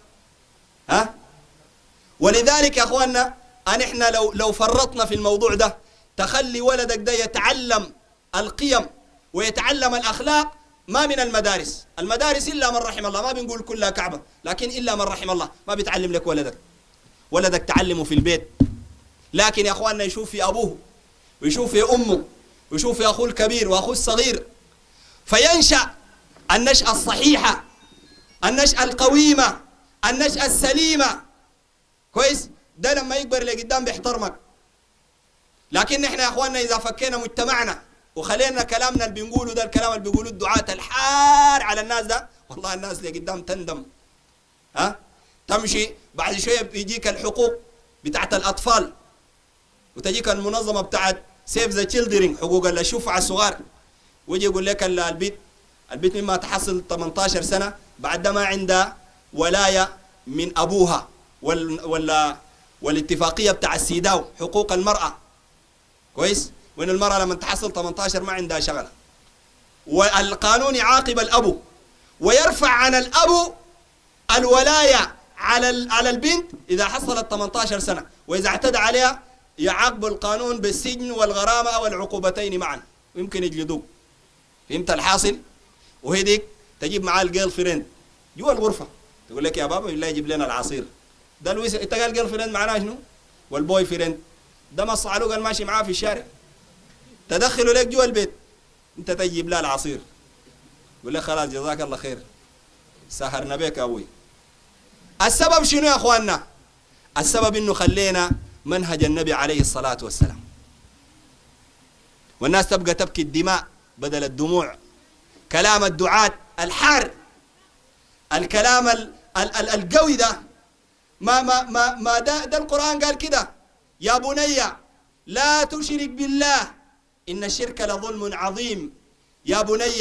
ولذلك يا اخواننا احنا لو فرطنا في الموضوع ده، تخلي ولدك ده يتعلم القيم ويتعلم الاخلاق ما من المدارس الا من رحم الله، ما بنقول كلها كعبة، لكن الا من رحم الله ما بيتعلم لك ولدك تعلمه في البيت. لكن يا اخواننا يشوف في ابوه ويشوف في امه ويشوف في اخوه الكبير واخوه الصغير، فينشأ النشأة الصحيحة، النشأة القويمة، النشأة السليمة. كويس؟ ده لما يكبر لقدام بيحترمك. لكن احنا يا اخواننا اذا فكينا مجتمعنا وخلينا كلامنا اللي بنقوله ده، الكلام اللي بيقولوه الدعاة الحار على الناس ده، والله الناس اللي قدام تندم. تمشي بعد شويه بيجيك الحقوق بتاعت الأطفال، وتجيك المنظمة بتاعت سيف ذا تشيلدرين حقوق الشفعة الصغار، ويجي يقول لك البيت مما تحصل 18 سنة بعد ما عندها ولاية من أبوها والاتفاقية بتاع السيداو حقوق المرأة، كويس؟ وإن المرأة لما تحصل 18 ما عندها شغلة، والقانون يعاقب الأبو ويرفع عن الأبو الولاية على البنت إذا حصلت 18 سنة، وإذا اعتدى عليها يعاقب القانون بالسجن والغرامة أو العقوبتين معا، ويمكن يجلدوك. فهمت الحاصل؟ وهي ديك تجيب معاه الجيل فريند جوا الغرفة، تقول لك يا بابا بالله يجيب لنا العصير ده انت قال جيل فريند معناه شنو؟ والبوي فريند ده مص علوق ماشي معاه في الشارع، تدخلوا لك جوا البيت انت تجيب له العصير، يقول لك خلاص جزاك الله خير سهرنا بك أوي. السبب شنو يا أخواننا؟ السبب إنه خلينا منهج النبي عليه الصلاة والسلام، والناس تبقى تبكي الدماء بدل الدموع، كلام الدعاة الحار، الكلام القوي ده ما ده القرآن قال كده: يا بني لا تشرك بالله إن الشرك لظلم عظيم، يا بني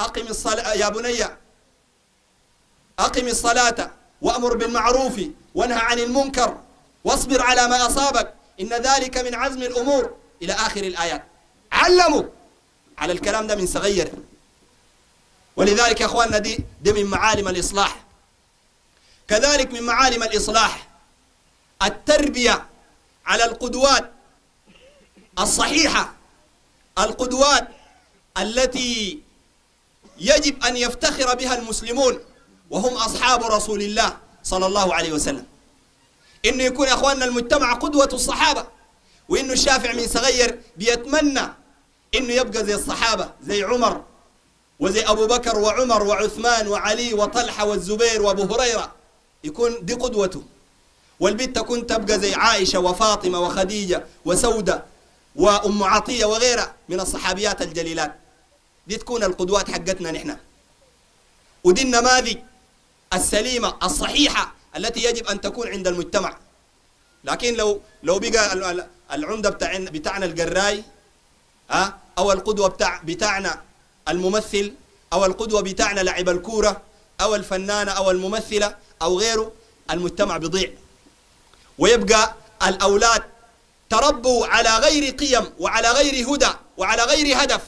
أقم الصلاة وأمر بالمعروف وانهى عن المنكر واصبر على ما أصابك إن ذلك من عزم الأمور إلى آخر الآيات. علموا على الكلام ده من صغير. ولذلك يا أخواننا دي من معالم الإصلاح. كذلك من معالم الإصلاح التربية على القدوات الصحيحة، القدوات التي يجب أن يفتخر بها المسلمون وهم أصحاب رسول الله صلى الله عليه وسلم. إنه يكون يا أخواننا المجتمع قدوة الصحابة، وإنه الشافع من صغير بيتمنى إنه يبقى زي الصحابة، زي عمر وزي أبو بكر وعمر وعثمان وعلي وطلحة والزبير وأبو هريرة، يكون دي قدوته. والبنت تكون تبقى زي عائشة وفاطمة وخديجة وسودة وأم عطية وغيرها من الصحابيات الجليلات. دي تكون القدوات حقتنا نحن، ودي النماذج السليمة الصحيحة التي يجب أن تكون عند المجتمع. لكن لو بقى العمدة بتاعنا القراي، أو القدوة بتاعنا الممثل، أو القدوة بتاعنا لاعب الكورة، أو الفنانة أو الممثلة أو غيره، المجتمع بيضيع، ويبقى الأولاد تربوا على غير قيم وعلى غير هدى وعلى غير هدف.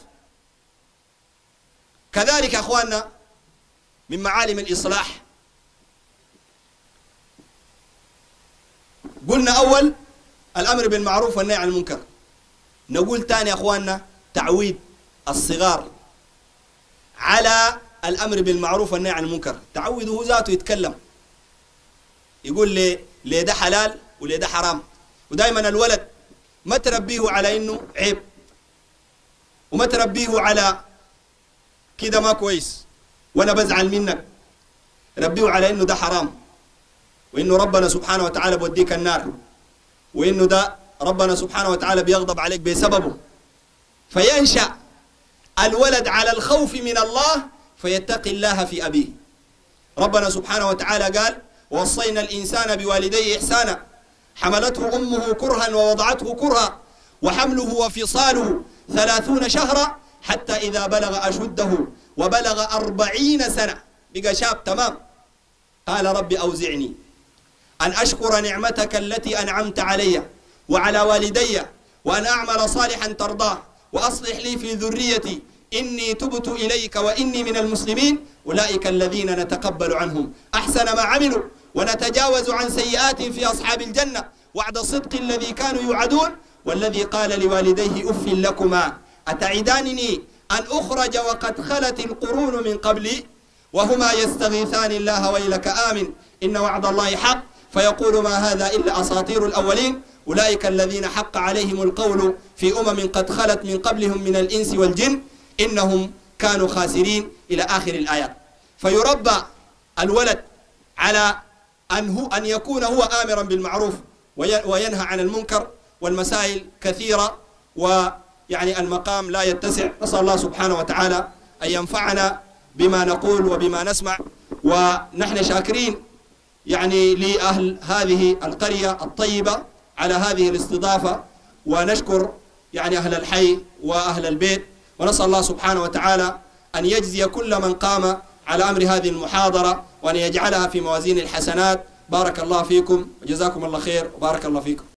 كذلك يا أخواننا من معالم الإصلاح، قلنا أول الأمر بالمعروف والنهي عن المنكر، نقول تاني يا أخواننا تعويد الصغار على الأمر بالمعروف والنهي عن المنكر. تعوده ذاته يتكلم، يقول ليه ده حلال وليه ده حرام. ودائما الولد ما تربيه على إنه عيب، وما تربيه على كده ما كويس وأنا بزعل منك، ربيه على إنه ده حرام، وإنه ربنا سبحانه وتعالى بوديك النار، وإنه ده ربنا سبحانه وتعالى بيغضب عليك بسببه. فينشأ الولد على الخوف من الله فيتقي الله في أبيه. ربنا سبحانه وتعالى قال: ووصينا الإنسان بوالديه إحسانا حملته أمه كرها ووضعته كرها وحمله وفصاله 30 شهرا حتى إذا بلغ أشده وبلغ 40 سنة بقى شاب تمام، قال: رب أوزعني أن أشكر نعمتك التي أنعمت علي وعلى والدي وأن أعمل صالحا ترضاه وأصلح لي في ذريتي إني تبت إليك وإني من المسلمين أولئك الذين نتقبل عنهم أحسن ما عملوا ونتجاوز عن سيئات في أصحاب الجنة وعد الصدق الذي كانوا يوعدون والذي قال لوالديه أف لكما أتعدانني أن أخرج وقد خلت القرون من قبلي وهما يستغيثان الله ويلك آمن إن وعد الله حق فيقول ما هذا إلا أساطير الأولين أولئك الذين حق عليهم القول في قد خلت من قبلهم من الإنس والجن إنهم كانوا خاسرين إلى آخر الآيات. فيربى الولد على أن يكون هو آمرا بالمعروف وينهى عن المنكر، والمسائل كثيرة ويعني المقام لا يتسع. نسأل الله سبحانه وتعالى أن ينفعنا بما نقول وبما نسمع، ونحن شاكرين يعني لأهل هذه القرية الطيبة على هذه الاستضافة، ونشكر يعني أهل الحي وأهل البيت، ونسأل الله سبحانه وتعالى أن يجزي كل من قام على أمر هذه المحاضرة وأن يجعلها في موازين الحسنات. بارك الله فيكم وجزاكم الله خير وبارك الله فيكم.